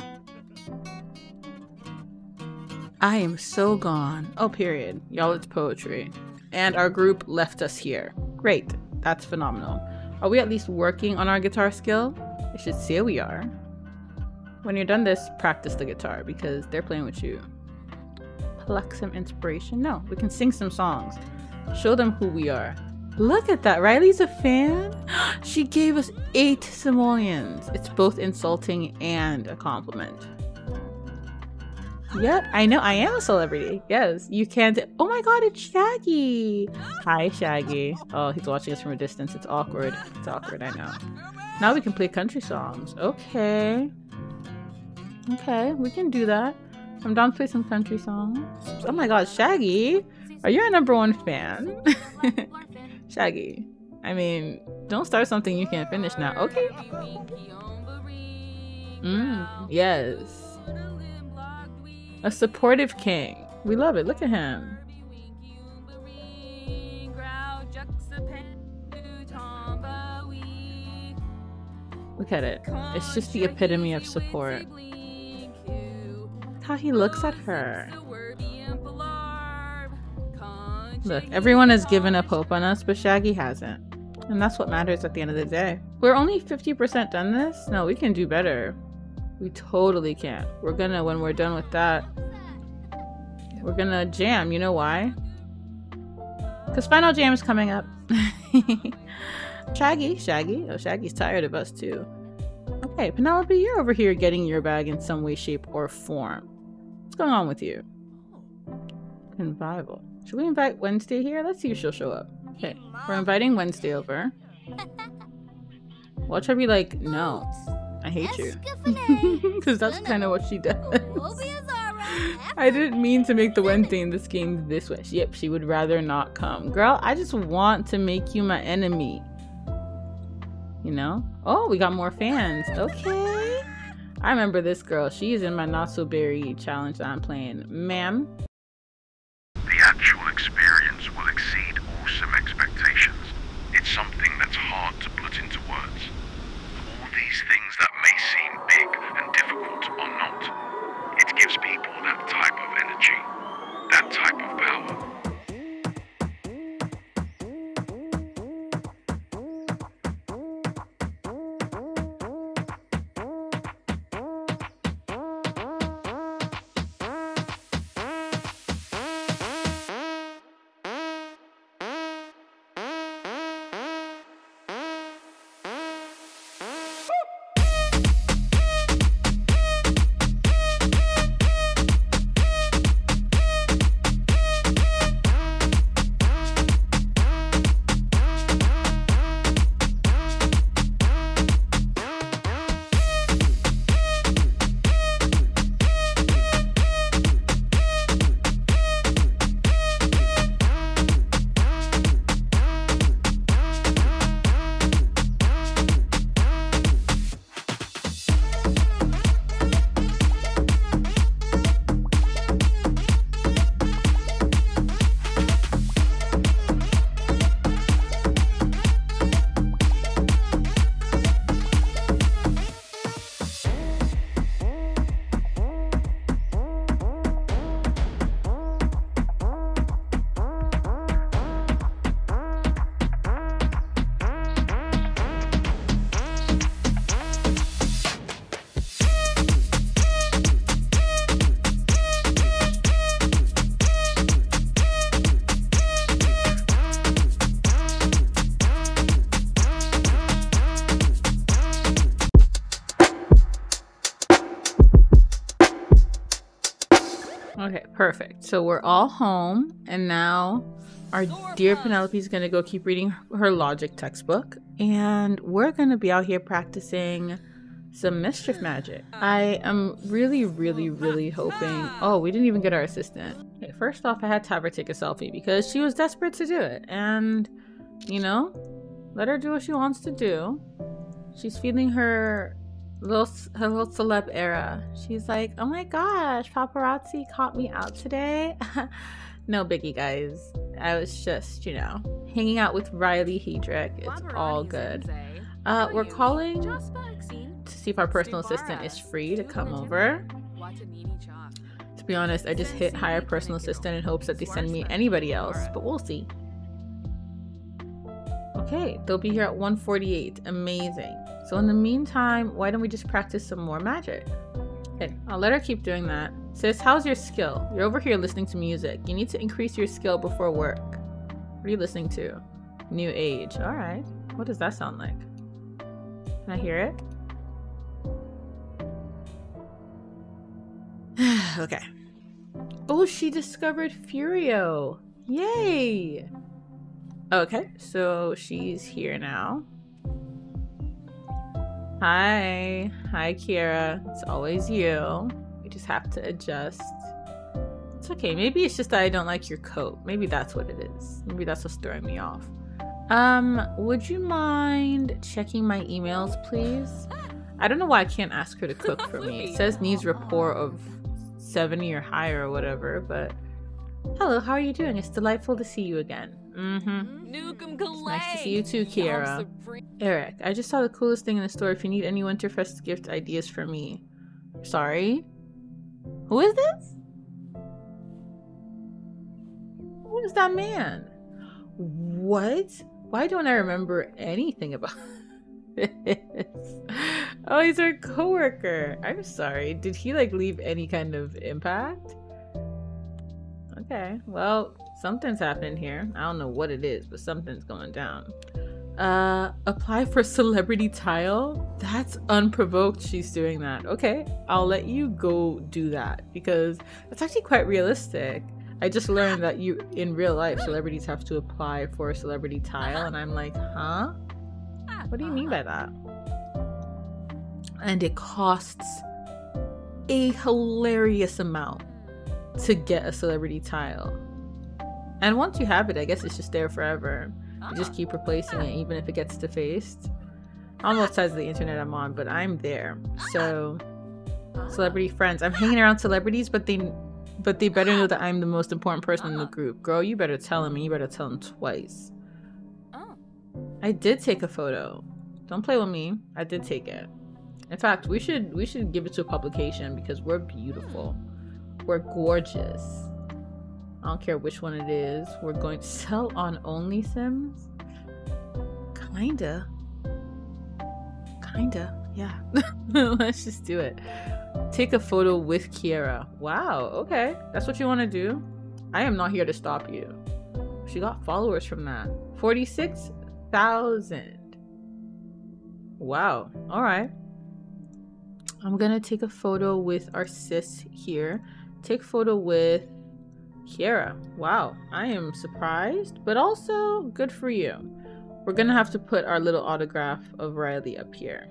S1: I am so gone. Oh, period. Y'all, it's poetry. And our group left us here. Great. That's phenomenal. Are we at least working on our guitar skill? I should say we are. When you're done this, practice the guitar because they're playing with you. Pluck some inspiration? No, we can sing some songs. Show them who we are. Look at that. Riley's a fan. She gave us eight simoleons. It's both insulting and a compliment. Yeah, I know. I am a celebrity. Yes, you can't. Oh my god, it's Shaggy. Hi, Shaggy. Oh, he's watching us from a distance. It's awkward. It's awkward, I know. Now we can play country songs. Okay. Okay, we can do that. I'm down to play some country songs. Oh my god, Shaggy. Are you our number one fan? Shaggy. I mean, don't start something you can't finish now. Okay. Mm, yes. A supportive king. We love it. Look at him. Look at it. It's just the epitome of support. Look how he looks at her. Look, everyone has given up hope on us, but Shaggy hasn't. And that's what matters at the end of the day. We're only fifty percent done this? No, we can do better. We totally can. We're gonna, when we're done with that, we're gonna jam. You know why? Because Final Jam is coming up. Shaggy, Shaggy. Oh, Shaggy's tired of us too. Okay, Penelope, you're over here getting your bag in some way, shape, or form. What's going on with you? Convival. Should we invite Wednesday here? Let's see if she'll show up. Okay, we're inviting Wednesday over. Watch her be like, no. I hate you. Because that's kind of what she does. I didn't mean to make the Wednesday in this game this way. Yep, she would rather not come. Girl, I just want to make you my enemy. You know? Oh, we got more fans. Okay. I remember this girl. She's in my Not So Berry challenge that I'm playing. Ma'am?
S6: The actual experience will exceed awesome expectations. It's something that's hard to put into words. All these things that may seem big and difficult are not. It gives people that type of energy, that type of power.
S1: Okay, perfect. So we're all home, and now our dear Penelope's gonna go keep reading her logic textbook, and we're gonna be out here practicing some mischief magic. I am really, really, really hoping... Oh, we didn't even get our assistant. Okay, first off, I had to have her take a selfie because she was desperate to do it, and, you know, let her do what she wants to do. She's feeling her... Little, her little celeb era. She's like, oh my gosh, paparazzi caught me out today. No biggie, guys. I was just, you know, hanging out with Riley Hedrick. It's all good. Uh, we're calling to see if our personal assistant is free to come over. To be honest, I just hit hire personal assistant in hopes that they send me anybody else, but we'll see. Okay, they'll be here at one forty-eight. Amazing. So in the meantime, why don't we just practice some more magic? Okay, I'll let her keep doing that. Sis, how's your skill? You're over here listening to music. You need to increase your skill before work. What are you listening to? New Age. All right. What does that sound like? Can I hear it? Okay. Oh, she discovered Furio. Yay! Okay, so she's here now. Hi. Hi, Kira. It's always you. We just have to adjust. It's okay. Maybe it's just that I don't like your coat. Maybe that's what it is. Maybe that's what's throwing me off. Um, would you mind checking my emails, please? I don't know why I can't ask her to cook for me. It says needs rapport of seventy or higher or whatever, but... Hello, how are you doing? It's delightful to see you again. Mm-hmm. It's nice to see you too, Kiara. Eric, I just saw the coolest thing in the store. If you need any Winterfest gift ideas for me. Sorry? Who is this? Who is that man? What? Why don't I remember anything about this? Oh, he's our coworker. I'm sorry. Did he like leave any kind of impact? Okay, well, something's happening here. I don't know what it is, but something's going down. Uh, apply for celebrity tile? That's unprovoked she's doing that. Okay, I'll let you go do that because that's actually quite realistic. I just learned that you, in real life, celebrities have to apply for a celebrity tile, and I'm like, huh? What do you mean by that? and it costs a hilarious amount to get a celebrity tile. And once you have it, I guess it's just there forever. You just keep replacing it, even if it gets defaced. I don't know what sides of the internet I'm on, but I'm there. So, celebrity friends. I'm hanging around celebrities, but they, but they better know that I'm the most important person in the group. Girl, you better tell them, and you better tell them twice. I did take a photo. Don't play with me. I did take it. In fact, we should we should give it to a publication because we're beautiful. We're gorgeous. I don't care which one it is. We're going to sell on OnlySims? Kinda. Kinda, yeah. Let's just do it. Take a photo with Kiera. Wow, okay. That's what you want to do? I am not here to stop you. She got followers from that. forty-six thousand. Wow, alright. I'm gonna take a photo with our sis here. Take photo with Kiera. Wow, I am surprised, but also good for you. We're gonna have to put our little autograph of Riley up here.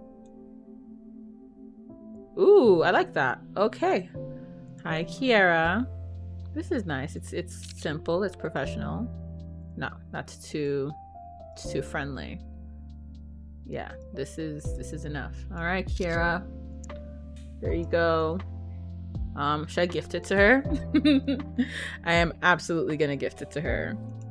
S1: Ooh, I like that. Okay. Hi, Kiera. This is nice. It's it's simple. It's professional. No, that's too it's too friendly. Yeah, this is this is enough. All right, Kiera. There you go. Um, should I gift it to her? I am absolutely gonna gift it to her.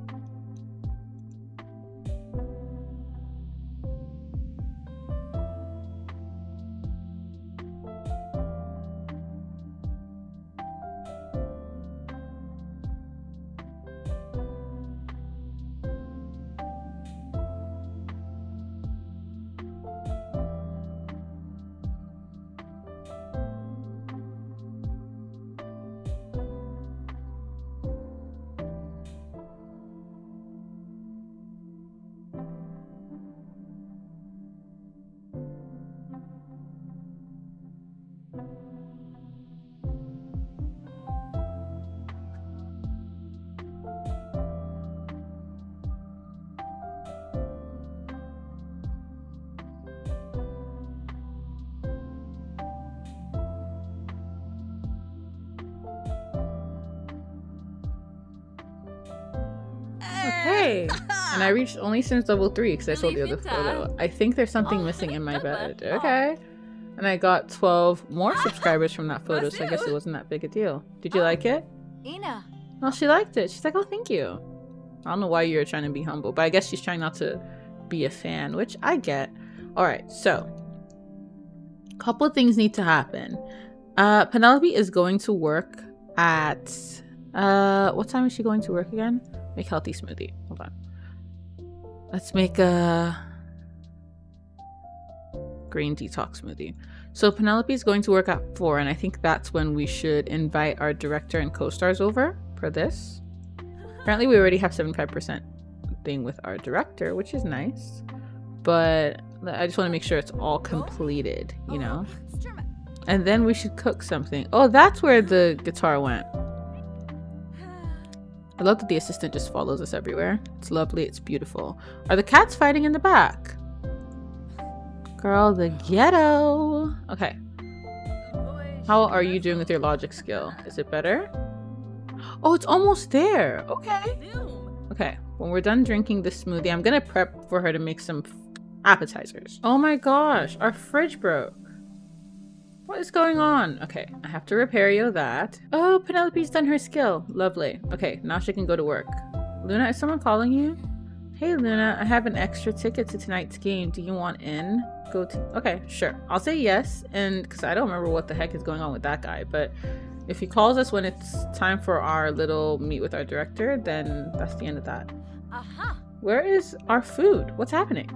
S1: Okay, and I reached OnlySims level three because I saw the other photo. I think there's something missing in my bed. Okay, and I got twelve more subscribers from that photo, so I guess it wasn't that big a deal. Did you like it?
S5: Ina.
S1: Well, she liked it. She's like, oh, thank you. I don't know why you're trying to be humble, but I guess she's trying not to be a fan, which I get. All right, so a couple of things need to happen. Uh, Penelope is going to work at uh, what time is she going to work again? Make healthy smoothie. Hold on. Let's make a green detox smoothie. So Penelope is going to work at four, and I think that's when we should invite our director and co-stars over for this. Apparently, we already have seventy-five percent thing with our director, which is nice. But I just want to make sure it's all completed, you know? And then we should cook something. Oh, that's where the guitar went. I love that the assistant just follows us everywhere. It's lovely. It's beautiful. Are the cats fighting in the back? Girl, the ghetto. Okay. How are you doing with your logic skill? Is it better? Oh, it's almost there. Okay. Okay. When we're done drinking this smoothie, I'm going to prep for her to make some appetizers. Oh my gosh. Our fridge broke. What is going on? Okay, I have to repair you that. Oh, Penelope's done her skill. Lovely. Okay, now she can go to work. Luna, is someone calling you? Hey, Luna, I have an extra ticket to tonight's game. Do you want in? Go to... Okay, sure. I'll say yes, and because I don't remember what the heck is going on with that guy, but if he calls us when it's time for our little meet with our director, then that's the end of that.
S5: Aha.
S1: Where is our food? What's happening?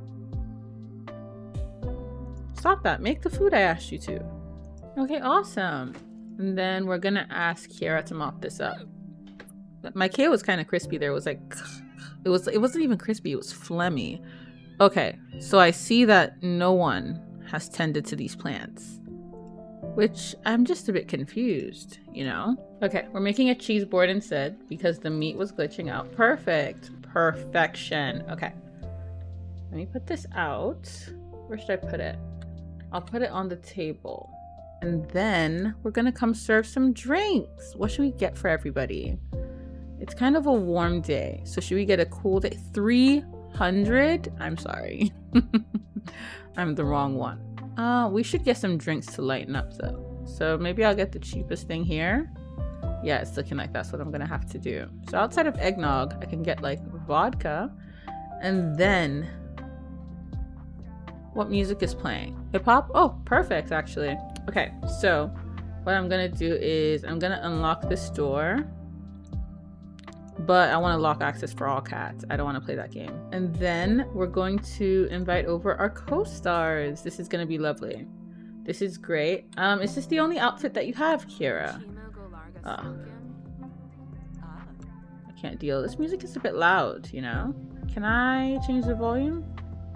S1: Stop that. Make the food I asked you to. Okay, awesome. And then we're gonna ask Kiera to mop this up. My kale was kind of crispy there. It was like, it was, it wasn't even crispy. It was phlegmy. Okay, so I see that no one has tended to these plants, which I'm just a bit confused, you know? Okay, we're making a cheese board instead because the meat was glitching out. Perfect. Perfection. Okay. Let me put this out. Where should I put it? I'll put it on the table. And then we're gonna come serve some drinks. What should we get for everybody? It's kind of a warm day. So should we get a cool day? three hundred? I'm sorry. I'm the wrong one. Uh, we should get some drinks to lighten up though. So maybe I'll get the cheapest thing here. Yeah, it's looking like that's what I'm gonna have to do. So outside of eggnog, I can get like vodka. And then, what music is playing? Hip hop? Oh, perfect actually. Okay, so what I'm gonna do is I'm gonna unlock this door. But I want to lock access for all cats. I don't want to play that game. And then we're going to invite over our co-stars. This is going to be lovely. This is great. Um, is this the only outfit that you have, Kira? Oh. I can't deal. This music is a bit loud, you know? Can I change the volume?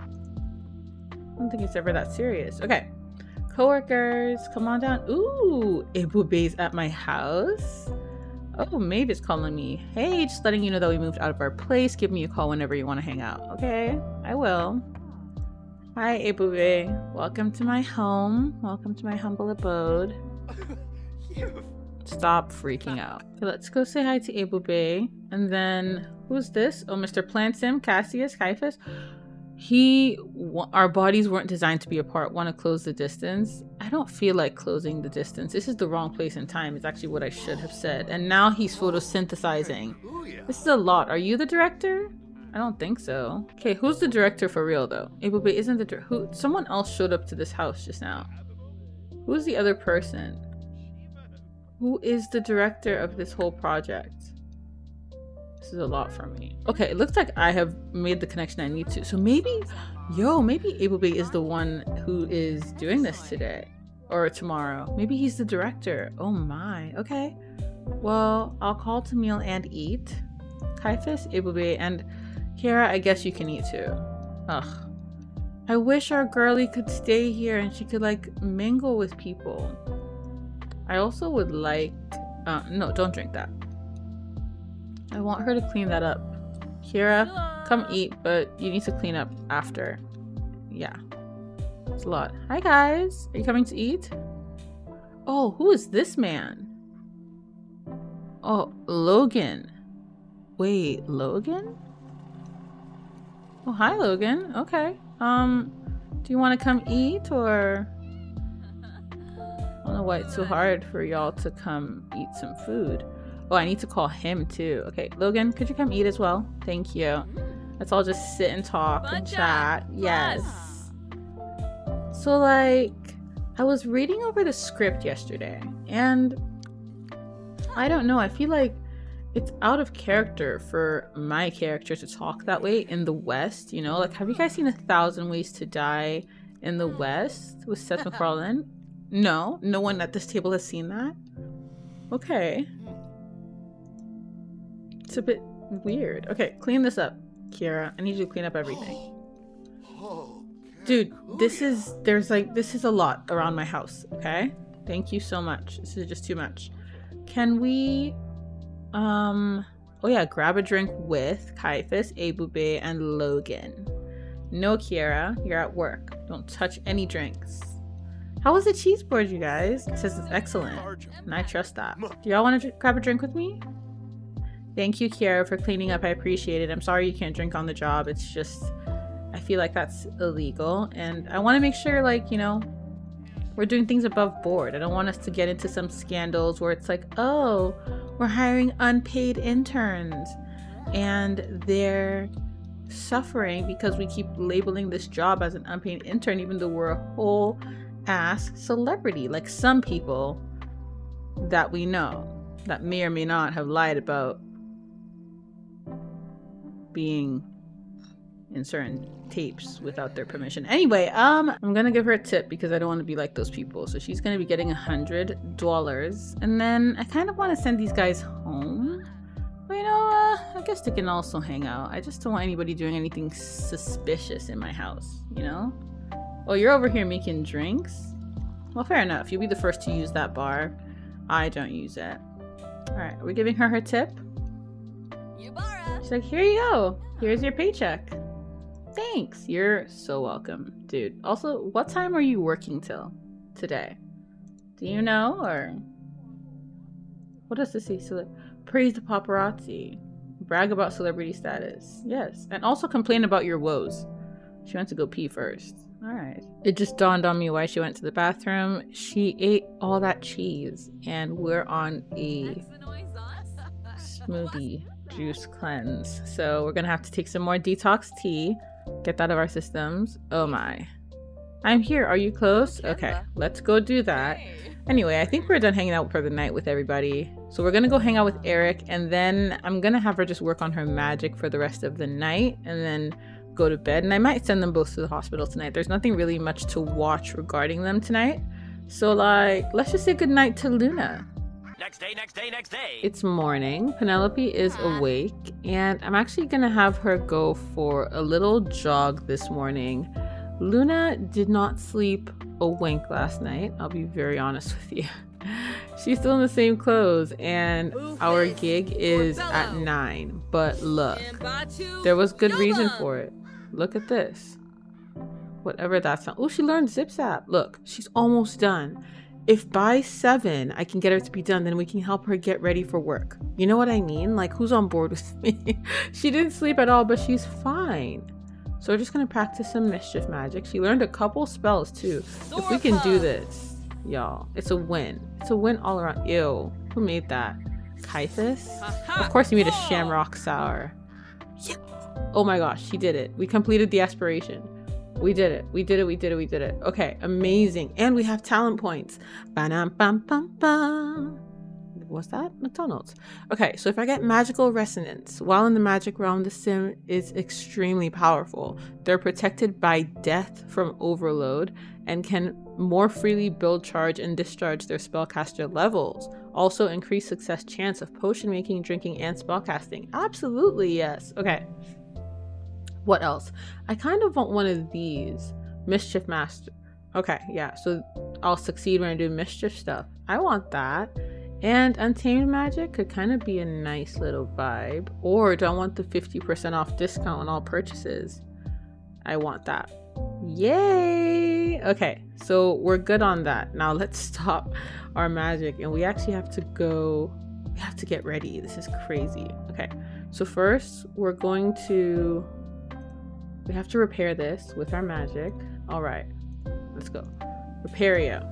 S1: I don't think it's ever that serious. Okay. Coworkers, come on down. Ooh, Ebube's at my house. Oh, Maeve is calling me. Hey, just letting you know that we moved out of our place. Give me a call whenever you want to hang out. Okay, I will. Hi, Ebube. Welcome to my home. Welcome to my humble abode. Stop freaking out. Okay, let's go say hi to Ebube. And then, who's this? Oh, Mister Plansim, Cassius, Caiaphas. He, our bodies weren't designed to be apart. Want to close the distance? I don't feel like closing the distance. This is the wrong place and time. It's actually what I should have said. And now he's photosynthesizing. This is a lot. Are you the director? I don't think so. Okay, who's the director for real though? Ebube isn't the director. Who? Someone else showed up to this house just now. Who's the other person? Who is the director of this whole project? This is a lot for me. Okay, it looks like I have made the connection I need to. So maybe, yo, maybe Ebube is the one who is doing this today or tomorrow. Maybe he's the director. Oh my. Okay. Well, I'll call to meal and eat. Caiaphas, Ebube, and Kira, I guess you can eat too. Ugh. I wish our girlie could stay here and she could like mingle with people. I also would like, uh, no, don't drink that. I want her to clean that up. Kira, come eat, but you need to clean up after. Yeah. It's a lot. Hi, guys. Are you coming to eat? Oh, who is this man? Oh, Logan. Wait, Logan? Oh, hi, Logan. Okay. Um, do you want to come eat, or... I don't know why it's so hard for y'all to come eat some food. Oh, I need to call him too. Okay, Logan, could you come eat as well? Thank you. Let's all just sit and talk and chat. Yes. So like, I was reading over the script yesterday and I don't know, I feel like it's out of character for my character to talk that way in the West, you know? Like, have you guys seen A Thousand Ways to Die in the West with Seth MacFarlane? No? No one at this table has seen that? Okay. It's a bit weird. Okay, clean this up, Kira. I need you to clean up everything. Dude, this is, there's like, this is a lot around my house, okay? Thank you so much. This is just too much. Can we, um, oh yeah, grab a drink with Caiaphas, Ebube, and Logan. No, Kira, you're at work. Don't touch any drinks. How was the cheese board, you guys? It says it's excellent, and I trust that. Do y'all want to grab a drink with me? Thank you, Kiara, for cleaning up. I appreciate it. I'm sorry you can't drink on the job. It's just, I feel like that's illegal. And I want to make sure, like, you know, we're doing things above board. I don't want us to get into some scandals where it's like, oh, we're hiring unpaid interns. And they're suffering because we keep labeling this job as an unpaid intern, even though we're a whole ass celebrity. Like some people that we know that may or may not have lied about being in certain tapes without their permission. Anyway, um, I'm gonna give her a tip because I don't want to be like those people. So she's gonna be getting a hundred dollars, and then I kind of want to send these guys home. But you know, uh, I guess they can also hang out. I just don't want anybody doing anything suspicious in my house. You know? Oh, you're over here making drinks? Well, fair enough. You'll be the first to use that bar. I don't use it. All right, are we giving her her tip? She's like, here you go. Here's your paycheck. thanks. You're so welcome, dude. Also, what time are you working till today? Do you know, or what does this say? So, praise the paparazzi, brag about celebrity status. Yes, and also complain about your woes. She went to go pee first. All right. It just dawned on me why she went to the bathroom. She ate all that cheese, and we're on a smoothie juice cleanse. So we're gonna have to take some more detox tea, get that out of our systems. Oh my. I'm here. Are you close? Okay, let's go do that. Anyway, I think we're done hanging out for the night with everybody. So we're gonna go hang out with Eric, and then I'm gonna have her just work on her magic for the rest of the night, and then go to bed. And I might send them both to the hospital tonight. There's nothing really much to watch regarding them tonight. So like, let's just say goodnight to Luna.
S3: Next day, next day, next day.
S1: It's morning. Penelope is awake, and I'm actually gonna have her go for a little jog this morning. Luna did not sleep a wink last night. I'll be very honest with you. She's still in the same clothes, and our gig is at nine. But look, there was good reason for it. Look at this. Whatever that sound. Oh, she learned Zip Zap. Look, she's almost done. If by seven I can get her to be done, then we can help her get ready for work. You know what I mean? Like, who's on board with me? She didn't sleep at all, but she's fine. So we're just gonna practice some mischief magic. She learned a couple spells too. If we can do this, y'all, it's a win. It's a win all around. Ew, who made that? Kaithus? Of course you made a shamrock sour. Yeah. Oh my gosh, she did it. We completed the aspiration. We did it. We did it. We did it. We did it. Okay, amazing. And we have talent points. Ba-dum-bum-bum-bum. What's that? McDonald's. Okay, so if I get magical resonance while in the magic realm, the sim is extremely powerful. They're protected by death from overload and can more freely build, charge, and discharge their spellcaster levels. Also increase success chance of potion making, drinking, and spellcasting. Absolutely, yes. Okay. What else? I kind of want one of these. Mischief Master. Okay, yeah, so I'll succeed when I do mischief stuff. I want that. And Untamed Magic could kind of be a nice little vibe. Or do I want the fifty percent off discount on all purchases? I want that. Yay! Okay, so we're good on that. Now let's stop our magic, and we actually have to go, we have to get ready. This is crazy. Okay, so first we're going to, we have to repair this with our magic. All right, let's go. Repario.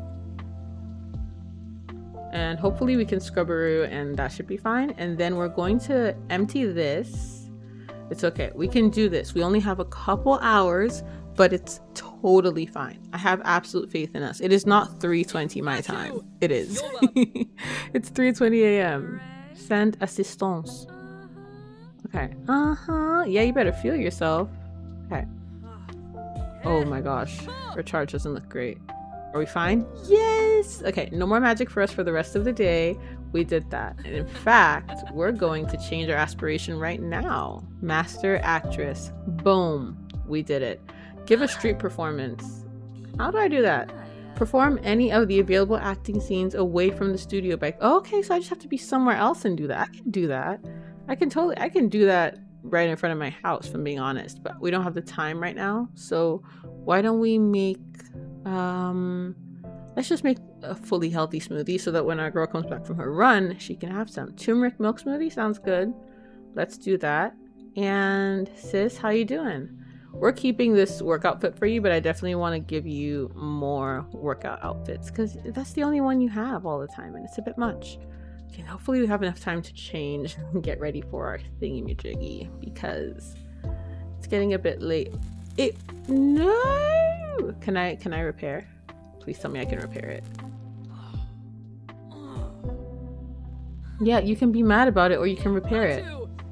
S1: And hopefully we can Scrubberoo, and that should be fine. And then we're going to empty this. It's okay. We can do this. We only have a couple hours, but it's totally fine. I have absolute faith in us. It is not three twenty my time. It is. It's three twenty a m Send assistance. Okay. Uh-huh. Yeah, you better feel yourself. Okay. Oh my gosh. Her charge doesn't look great. Are we fine? Yes! Okay, no more magic for us for the rest of the day. We did that. And in fact, we're going to change our aspiration right now. Master Actress. Boom. We did it. Give a street performance. How do I do that? Perform any of the available acting scenes away from the studio by... Oh, okay, so I just have to be somewhere else and do that. I can do that. I can totally... I can do that right in front of my house, if I'm being honest. But we don't have the time right now. So why don't we make... Um, let's just make a fully healthy smoothie so that when our girl comes back from her run, she can have some. Turmeric milk smoothie sounds good. Let's do that. And sis, how you doing? We're keeping this work outfit for you, but I definitely want to give you more workout outfits because that's the only one you have all the time, and it's a bit much. Okay, hopefully we have enough time to change and get ready for our thingy-majiggy because it's getting a bit late. It no. Can I can I repair? Please tell me I can repair it. Yeah, you can be mad about it or you can repair it.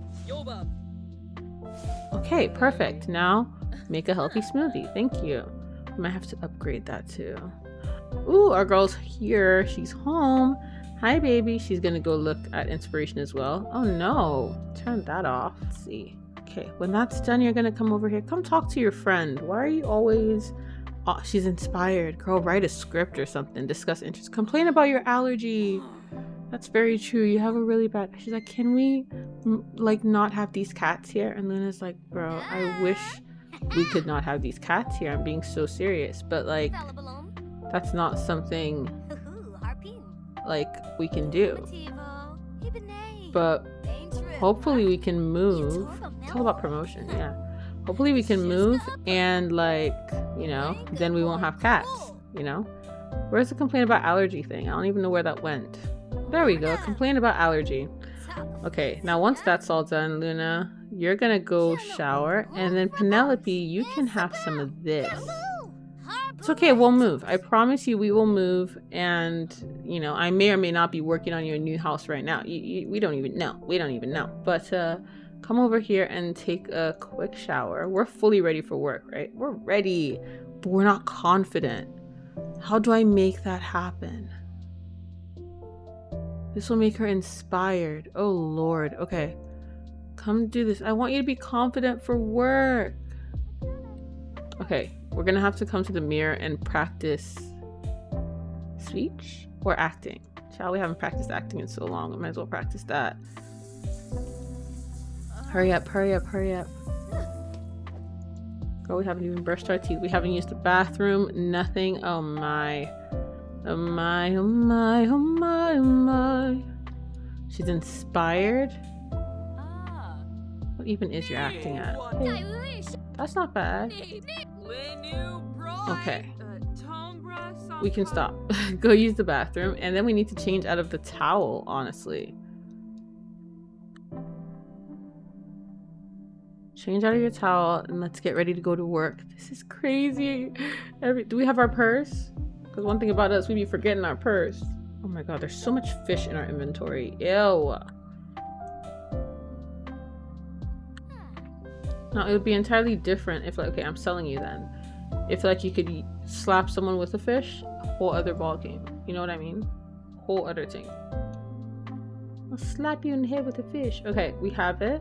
S1: Okay, perfect. Now make a healthy smoothie. Thank you. I might have to upgrade that too. Ooh, our girl's here. She's home. Hi, baby. She's gonna go look at inspiration as well. Oh no, turn that off. Let's see. Okay, when that's done, you're gonna come over here. Come talk to your friend. Why are you always... Oh, she's inspired. Girl, write a script or something. Discuss interests. Complain about your allergy. That's very true. You have a really bad... She's like, can we, m- like, not have these cats here? And Luna's like, bro, I wish we could not have these cats here. I'm being so serious, but like that's not something like we can do. But hopefully we can move. It's all about promotion, yeah. Hopefully we can move and like, you know, then we won't have cats, you know? Where's the complaint about allergy thing? I don't even know where that went. There we go, complaint about allergy. Okay, now once that's all done, Luna, you're gonna go shower, and then Penelope, you can have some of this. It's okay, we'll move. I promise you we will move, and, you know, I may or may not be working on your new house right now. You, you, we don't even know. We don't even know. But, uh, come over here and take a quick shower. We're fully ready for work, right? We're ready, but we're not confident. How do I make that happen? This will make her inspired. Oh, Lord. Okay. Come do this. I want you to be confident for work. Okay. We're going to have to come to the mirror and practice speech or acting. Child, we haven't practiced acting in so long. I might as well practice that. Hurry up, hurry up, hurry up. Girl, we haven't even brushed our teeth. We haven't used the bathroom. Nothing. Oh, my. Oh my, oh my, oh my, oh my. She's inspired. What even is your acting at? Hey, that's not bad. Okay. We can stop. Go use the bathroom. And then we need to change out of the towel, honestly. Change out of your towel and let's get ready to go to work. This is crazy. Every, do we have our purse? Because one thing about us, we be forgetting our purse. Oh my god, there's so much fish in our inventory. Ew. Now, it would be entirely different if, like, okay, I'm selling you then. If, like, you could slap someone with a fish, a whole other ball game. You know what I mean? Whole other thing. I'll slap you in the head with a fish. Okay, we have it.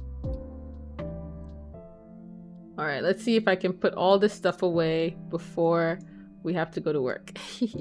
S1: Alright, let's see if I can put all this stuff away before we have to go to work.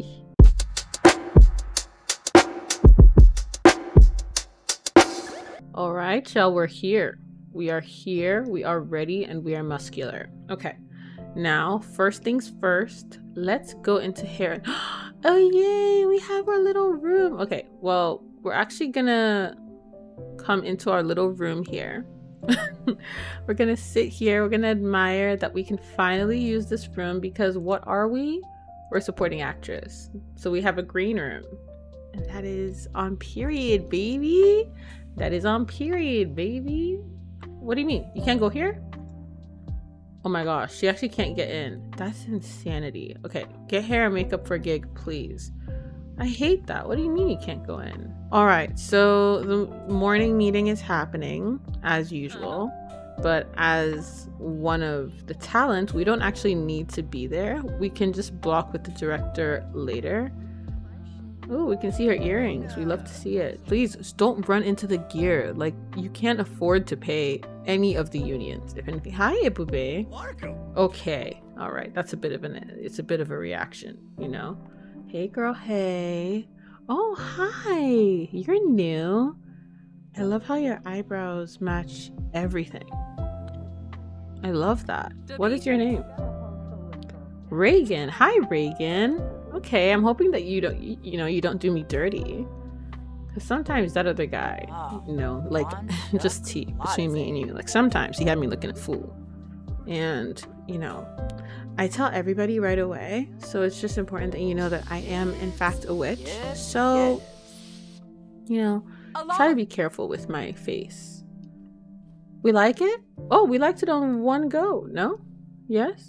S1: All right, y'all, we're here. We are here, we are ready, and we are muscular. Okay, now, first things first, let's go into hair. Oh, yay, we have our little room. Okay, well, we're actually gonna come into our little room here. We're gonna sit here, we're gonna admire that we can finally use this room because what are we? We're a supporting actress. So we have a green room. And that is on period, baby. That is on period, baby. What do you mean? You can't go here? Oh my gosh, she actually can't get in. That's insanity. Okay, get hair and makeup for a gig, please. I hate that. What do you mean you can't go in? All right, so the morning meeting is happening as usual. But as one of the talents, we don't actually need to be there. We can just block with the director later. Oh, we can see her earrings. We love to see it. Please don't run into the gear. Like, you can't afford to pay any of the unions. If anything. Hi, Ibube. Okay. All right. That's a bit of an, it's a bit of a reaction, you know? Hey, girl. Hey. Oh, hi. You're new. I love how your eyebrows match everything. I love that. What is your name? Reagan. Hi, Reagan. Okay, I'm hoping that you don't, you, you know, you don't do me dirty. Because sometimes that other guy, you know, like, just tea between me and you. Like, sometimes he had me looking a fool. And, you know, I tell everybody right away. So it's just important that you know that I am, in fact, a witch. So, you know, try to be careful with my face. We like it? Oh, we liked it on one go. No? Yes?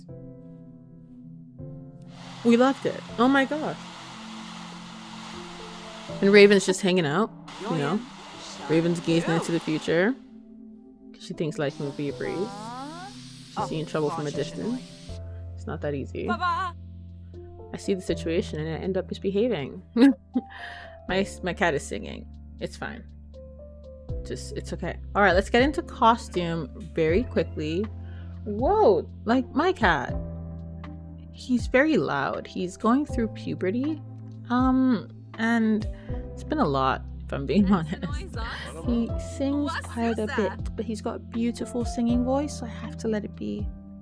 S1: We loved it. Oh my gosh. And Raven's just hanging out, you know? Raven's gazing into the future. She thinks life will be a breeze. She's seeing trouble from a distance. It's not that easy. I see the situation and I end up misbehaving. my, my cat is singing. It's fine. Just, it's okay. All right, let's get into costume very quickly. Whoa, like my cat. He's very loud. He's going through puberty. Um, and it's been a lot, if I'm being honest. He sings quite a bit, but he's got a beautiful singing voice, so I have to let it be.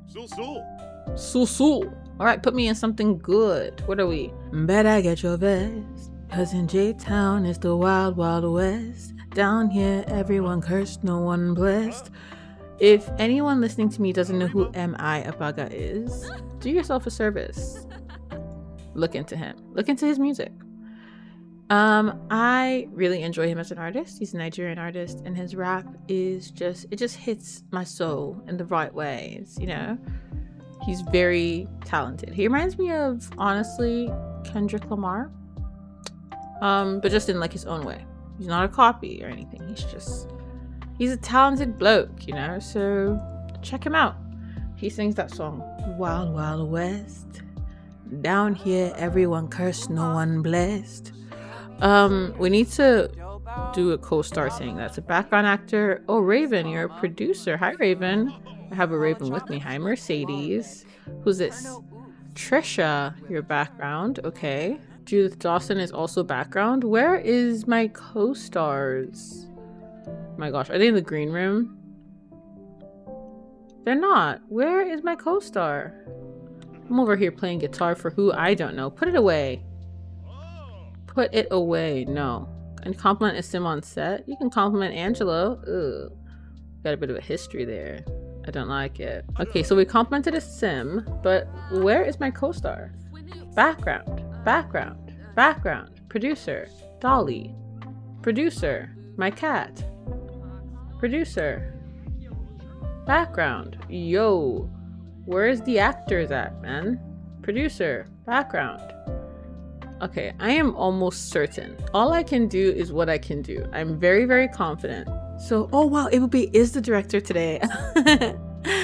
S7: Sul Sul.
S1: Sul Sul. All right, put me in something good. What are we? Better get your vest, cause in J-Town is the wild, wild west. Down here, everyone cursed, no one blessed. If anyone listening to me doesn't know who M I Abaga is, do yourself a service. Look into him. Look into his music. Um, I really enjoy him as an artist. He's a Nigerian artist, and his rap is just, it just hits my soul in the right ways, you know? He's very talented. He reminds me of, honestly, Kendrick Lamar. Um, but just in like his own way. He's not a copy or anything. He's just, he's a talented bloke, you know? So check him out. He sings that song, Wild Wild West. Down here, everyone cursed, no one blessed. Um, we need to do a co-star thing. That's a background actor. Oh, Raven, you're a producer. Hi, Raven. I have a Raven with me. Hi, Mercedes. Who's this? Trisha, your background. Okay. Judith Dawson is also background. Where is my co-stars? Oh my gosh, are they in the green room? They're not. Where is my co-star? I'm over here playing guitar for who I don't know. Put it away. Put it away. No. And compliment a sim on set. You can compliment Angelo. Ugh. Got a bit of a history there. I don't like it. Okay, so we complimented a sim, but where is my co-star? Background. Background. Background. Producer. Dolly. Producer. My cat. Producer. Background. Yo. Where's the actors at, man? Producer. Background. Okay, I am almost certain. All I can do is what I can do. I'm very, very confident. So, oh wow, Ebube is the director today. Hi,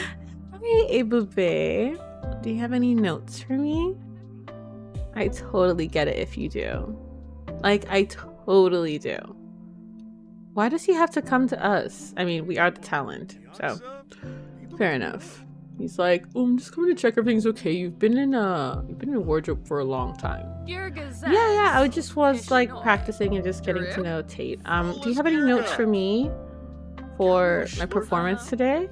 S1: Ebube. Do you have any notes for me? I totally get it if you do. Like, I totally do. Why does he have to come to us? I mean, we are the talent, so fair enough. He's like, oh, I'm just coming to check everything's okay. You've been in a you've been in a wardrobe for a long time. Yeah, yeah. I just was like practicing and just getting to know Tate. Um, do you have any notes for me for my performance today?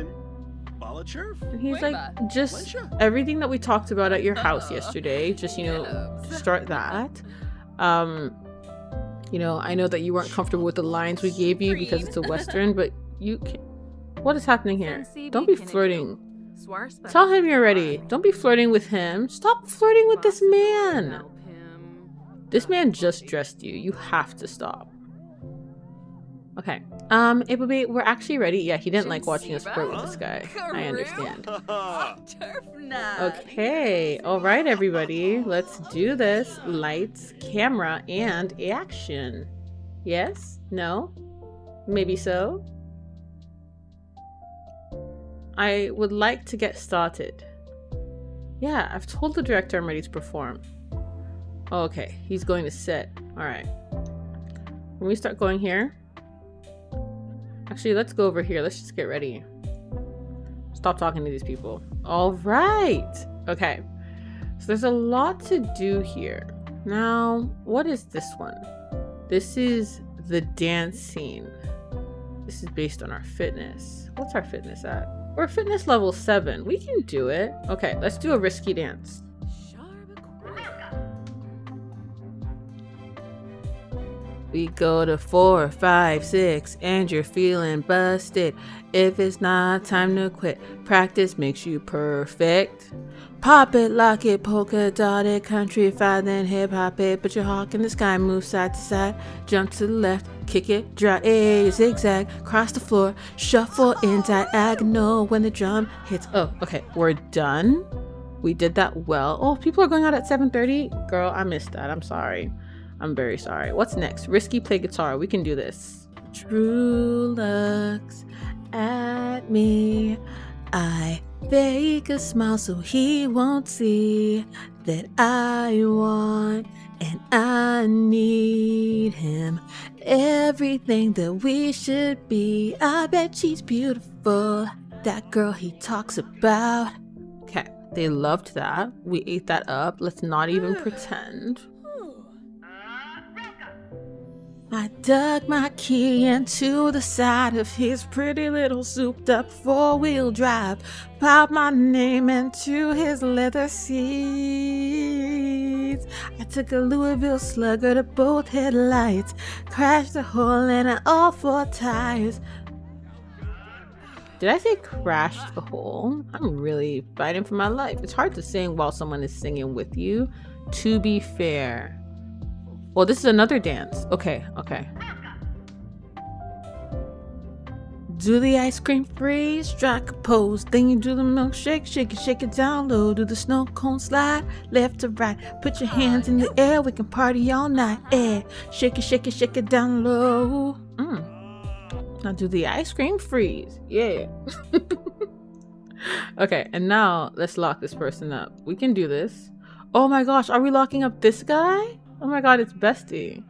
S1: And he's like, just everything that we talked about at your house yesterday. Just, you know, start that. Um, you know, I know that you weren't comfortable with the lines we gave you because it's a Western, but you can. What is happening here? Don't be flirting. Tell him you're ready. Don't be flirting with him. Stop flirting with this man. This man just dressed you. You have to stop. Okay. Um, Ebube, we're actually ready. Yeah, he didn't like watching us flirt with this guy. I understand. Okay. All right, everybody. Let's do this. Lights, camera, and action. Yes? No? Maybe so? I would like to get started. Yeah, I've told the director I'm ready to perform. Oh, okay, he's going to set. All right. When we start going here, actually, let's go over here. Let's just get ready. Stop talking to these people. All right. Okay. So there's a lot to do here. Now, what is this one? This is the dance scene. This is based on our fitness. What's our fitness at? We're fitness level seven. We can do it. Okay, let's do a risky dance. We go to four, five, six, and you're feeling busted. If it's not time to quit, practice makes you perfect. Pop it, lock it, polka dotted, country five, then hip hop it. Put your hawk in the sky, move side to side, jump to the left, kick it, dry a zigzag, cross the floor, shuffle in diagonal when the drum hits. Oh, okay, we're done. We did that well. Oh, people are going out at seven thirty. Girl, I missed that. I'm sorry. I'm very sorry. What's next? Risky play guitar. We can do this. True looks at me. I fake a smile so he won't see that I want and I need him. Everything that we should be. I bet she's beautiful. That girl he talks about. Okay, they loved that. We ate that up. Let's not even pretend. I dug my key into the side of his pretty little souped up four-wheel drive, plowed my name into his leather seats. I took a Louisville Slugger to both headlights, crashed a hole in all four tires. Did I say crashed a hole? I'm really fighting for my life. It's hard to sing while someone is singing with you, to be fair. Well, this is another dance. Okay, okay. Do the ice cream freeze, strike a pose. Then you do the milkshake, shake it, shake it down low. Do the snow cone slide, left to right. Put your hands in the air, we can party all night. Yeah, shake it, shake it, shake it down low. Mm. Now do the ice cream freeze. Yeah. Okay, and now let's lock this person up. We can do this. Oh my gosh, are we locking up this guy? Oh my god, it's Bestie.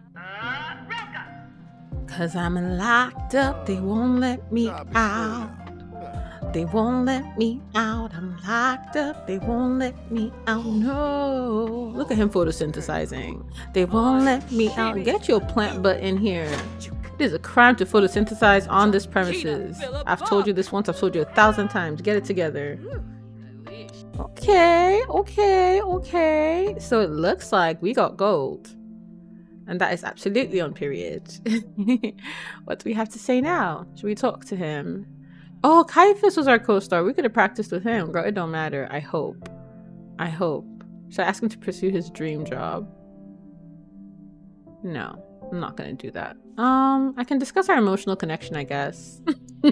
S1: Cause I'm locked up, they won't let me out. They won't let me out. I'm locked up, they won't let me out. No. Look at him photosynthesizing. They won't let me out. Get your plant butt in here. It is a crime to photosynthesize on this premises. I've told you this once, I've told you a thousand times. Get it together. Okay, okay, okay. So it looks like we got gold. And that is absolutely on period. What do we have to say now? Should we talk to him? Oh, Caiaphas was our co-star. We could have practiced with him. Girl, it don't matter. I hope. I hope. Should I ask him to pursue his dream job? No, I'm not gonna do that. Um, I can discuss our emotional connection, I guess.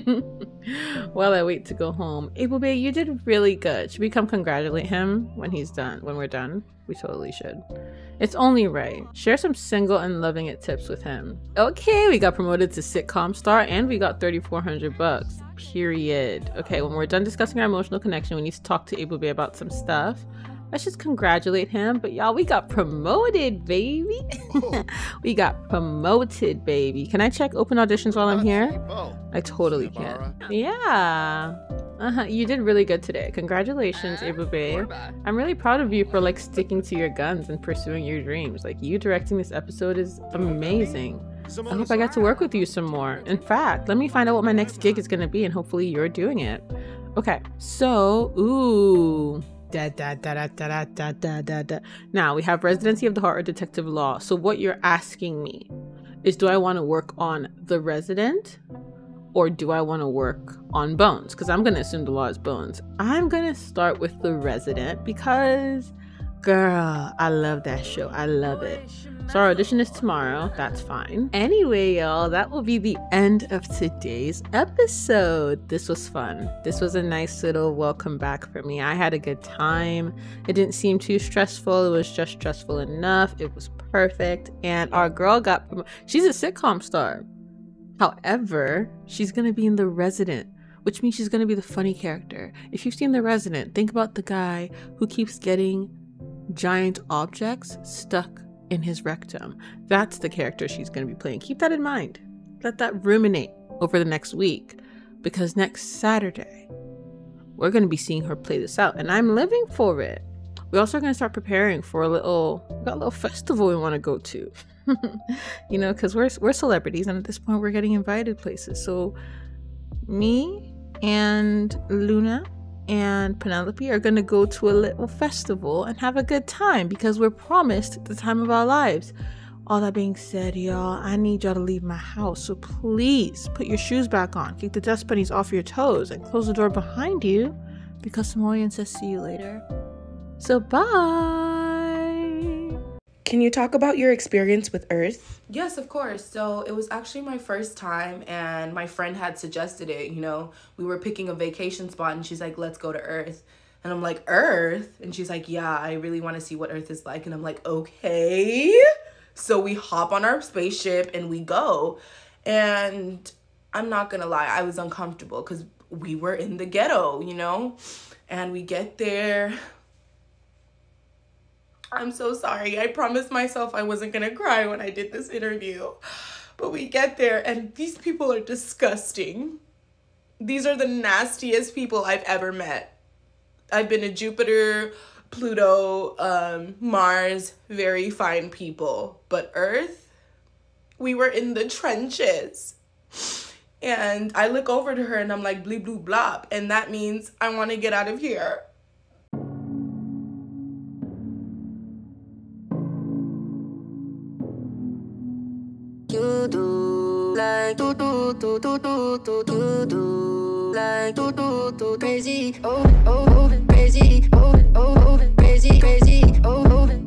S1: While I wait to go home. Abel Bay, you did really good. Should we come congratulate him when he's done? When we're done? We totally should. It's only right. Share some single and loving it tips with him. Okay, we got promoted to sitcom star and we got thirty-four hundred bucks. Period. Okay, when we're done discussing our emotional connection, we need to talk to Abel Bay about some stuff. Let's just congratulate him. But y'all, we got promoted, baby. We got promoted, baby. Can I check open auditions while I'm here? I totally can. Yeah. Uh-huh. You did really good today. Congratulations, Abel Bay. I'm really proud of you for like sticking to your guns and pursuing your dreams. Like you directing this episode is amazing. I hope I get to work with you some more. In fact, let me find out what my next gig is going to be and hopefully you're doing it. Okay. So, ooh. Da, da, da, da, da, da, da, da, da. Now we have Residency of the Heart or Detective Law. So what you're asking me is, do I want to work on The Resident or do I want to work on Bones? Because I'm going to assume the law is Bones. I'm going to start with The Resident because, girl, I love that show. I love it. So our audition is tomorrow. That's fine. Anyway, y'all, that will be the end of today's episode. This was fun. This was a nice little welcome back for me. I had a good time. It didn't seem too stressful. It was just stressful enough. It was perfect. And our girl got promoted. She's a sitcom star. However, she's going to be in The Resident, which means she's going to be the funny character. If you've seen The Resident, think about the guy who keeps getting giant objects stuck in his rectum. That's the character she's going to be playing. Keep that in mind. Let that ruminate over the next week, because next Saturday we're going to be seeing her play this out and I'm living for it. We also are going to start preparing for a little we got a little festival we want to go to. You know, because we're we're celebrities and at this point we're getting invited places. So me and Luna and Penelope are gonna go to a little festival and have a good time because we're promised the time of our lives. All that being said, y'all, I need y'all to leave my house, so please put your shoes back on, keep the dust bunnies off your toes, and close the door behind you because Samoyed says see you later. So bye.
S7: Can you talk about your experience with Earth?
S8: Yes, of course. So it was actually my first time and my friend had suggested it. You know, we were picking a vacation spot and she's like, let's go to Earth. And I'm like, Earth? And she's like, yeah, I really want to see what Earth is like. And I'm like, okay. So we hop on our spaceship and we go. And I'm not going to lie, I was uncomfortable because we were in the ghetto, you know? And we get there. I'm so sorry. I promised myself I wasn't going to cry when I did this interview. But we get there and these people are disgusting. These are the nastiest people I've ever met. I've been to Jupiter, Pluto, um, Mars, very fine people. But Earth, we were in the trenches. And I look over to her and I'm like, bleep, bloop, blop. And that means I want to get out of here.
S9: You do like do do do do do do do do like do do do crazy oh oh oh crazy oh oh oh crazy crazy oh oh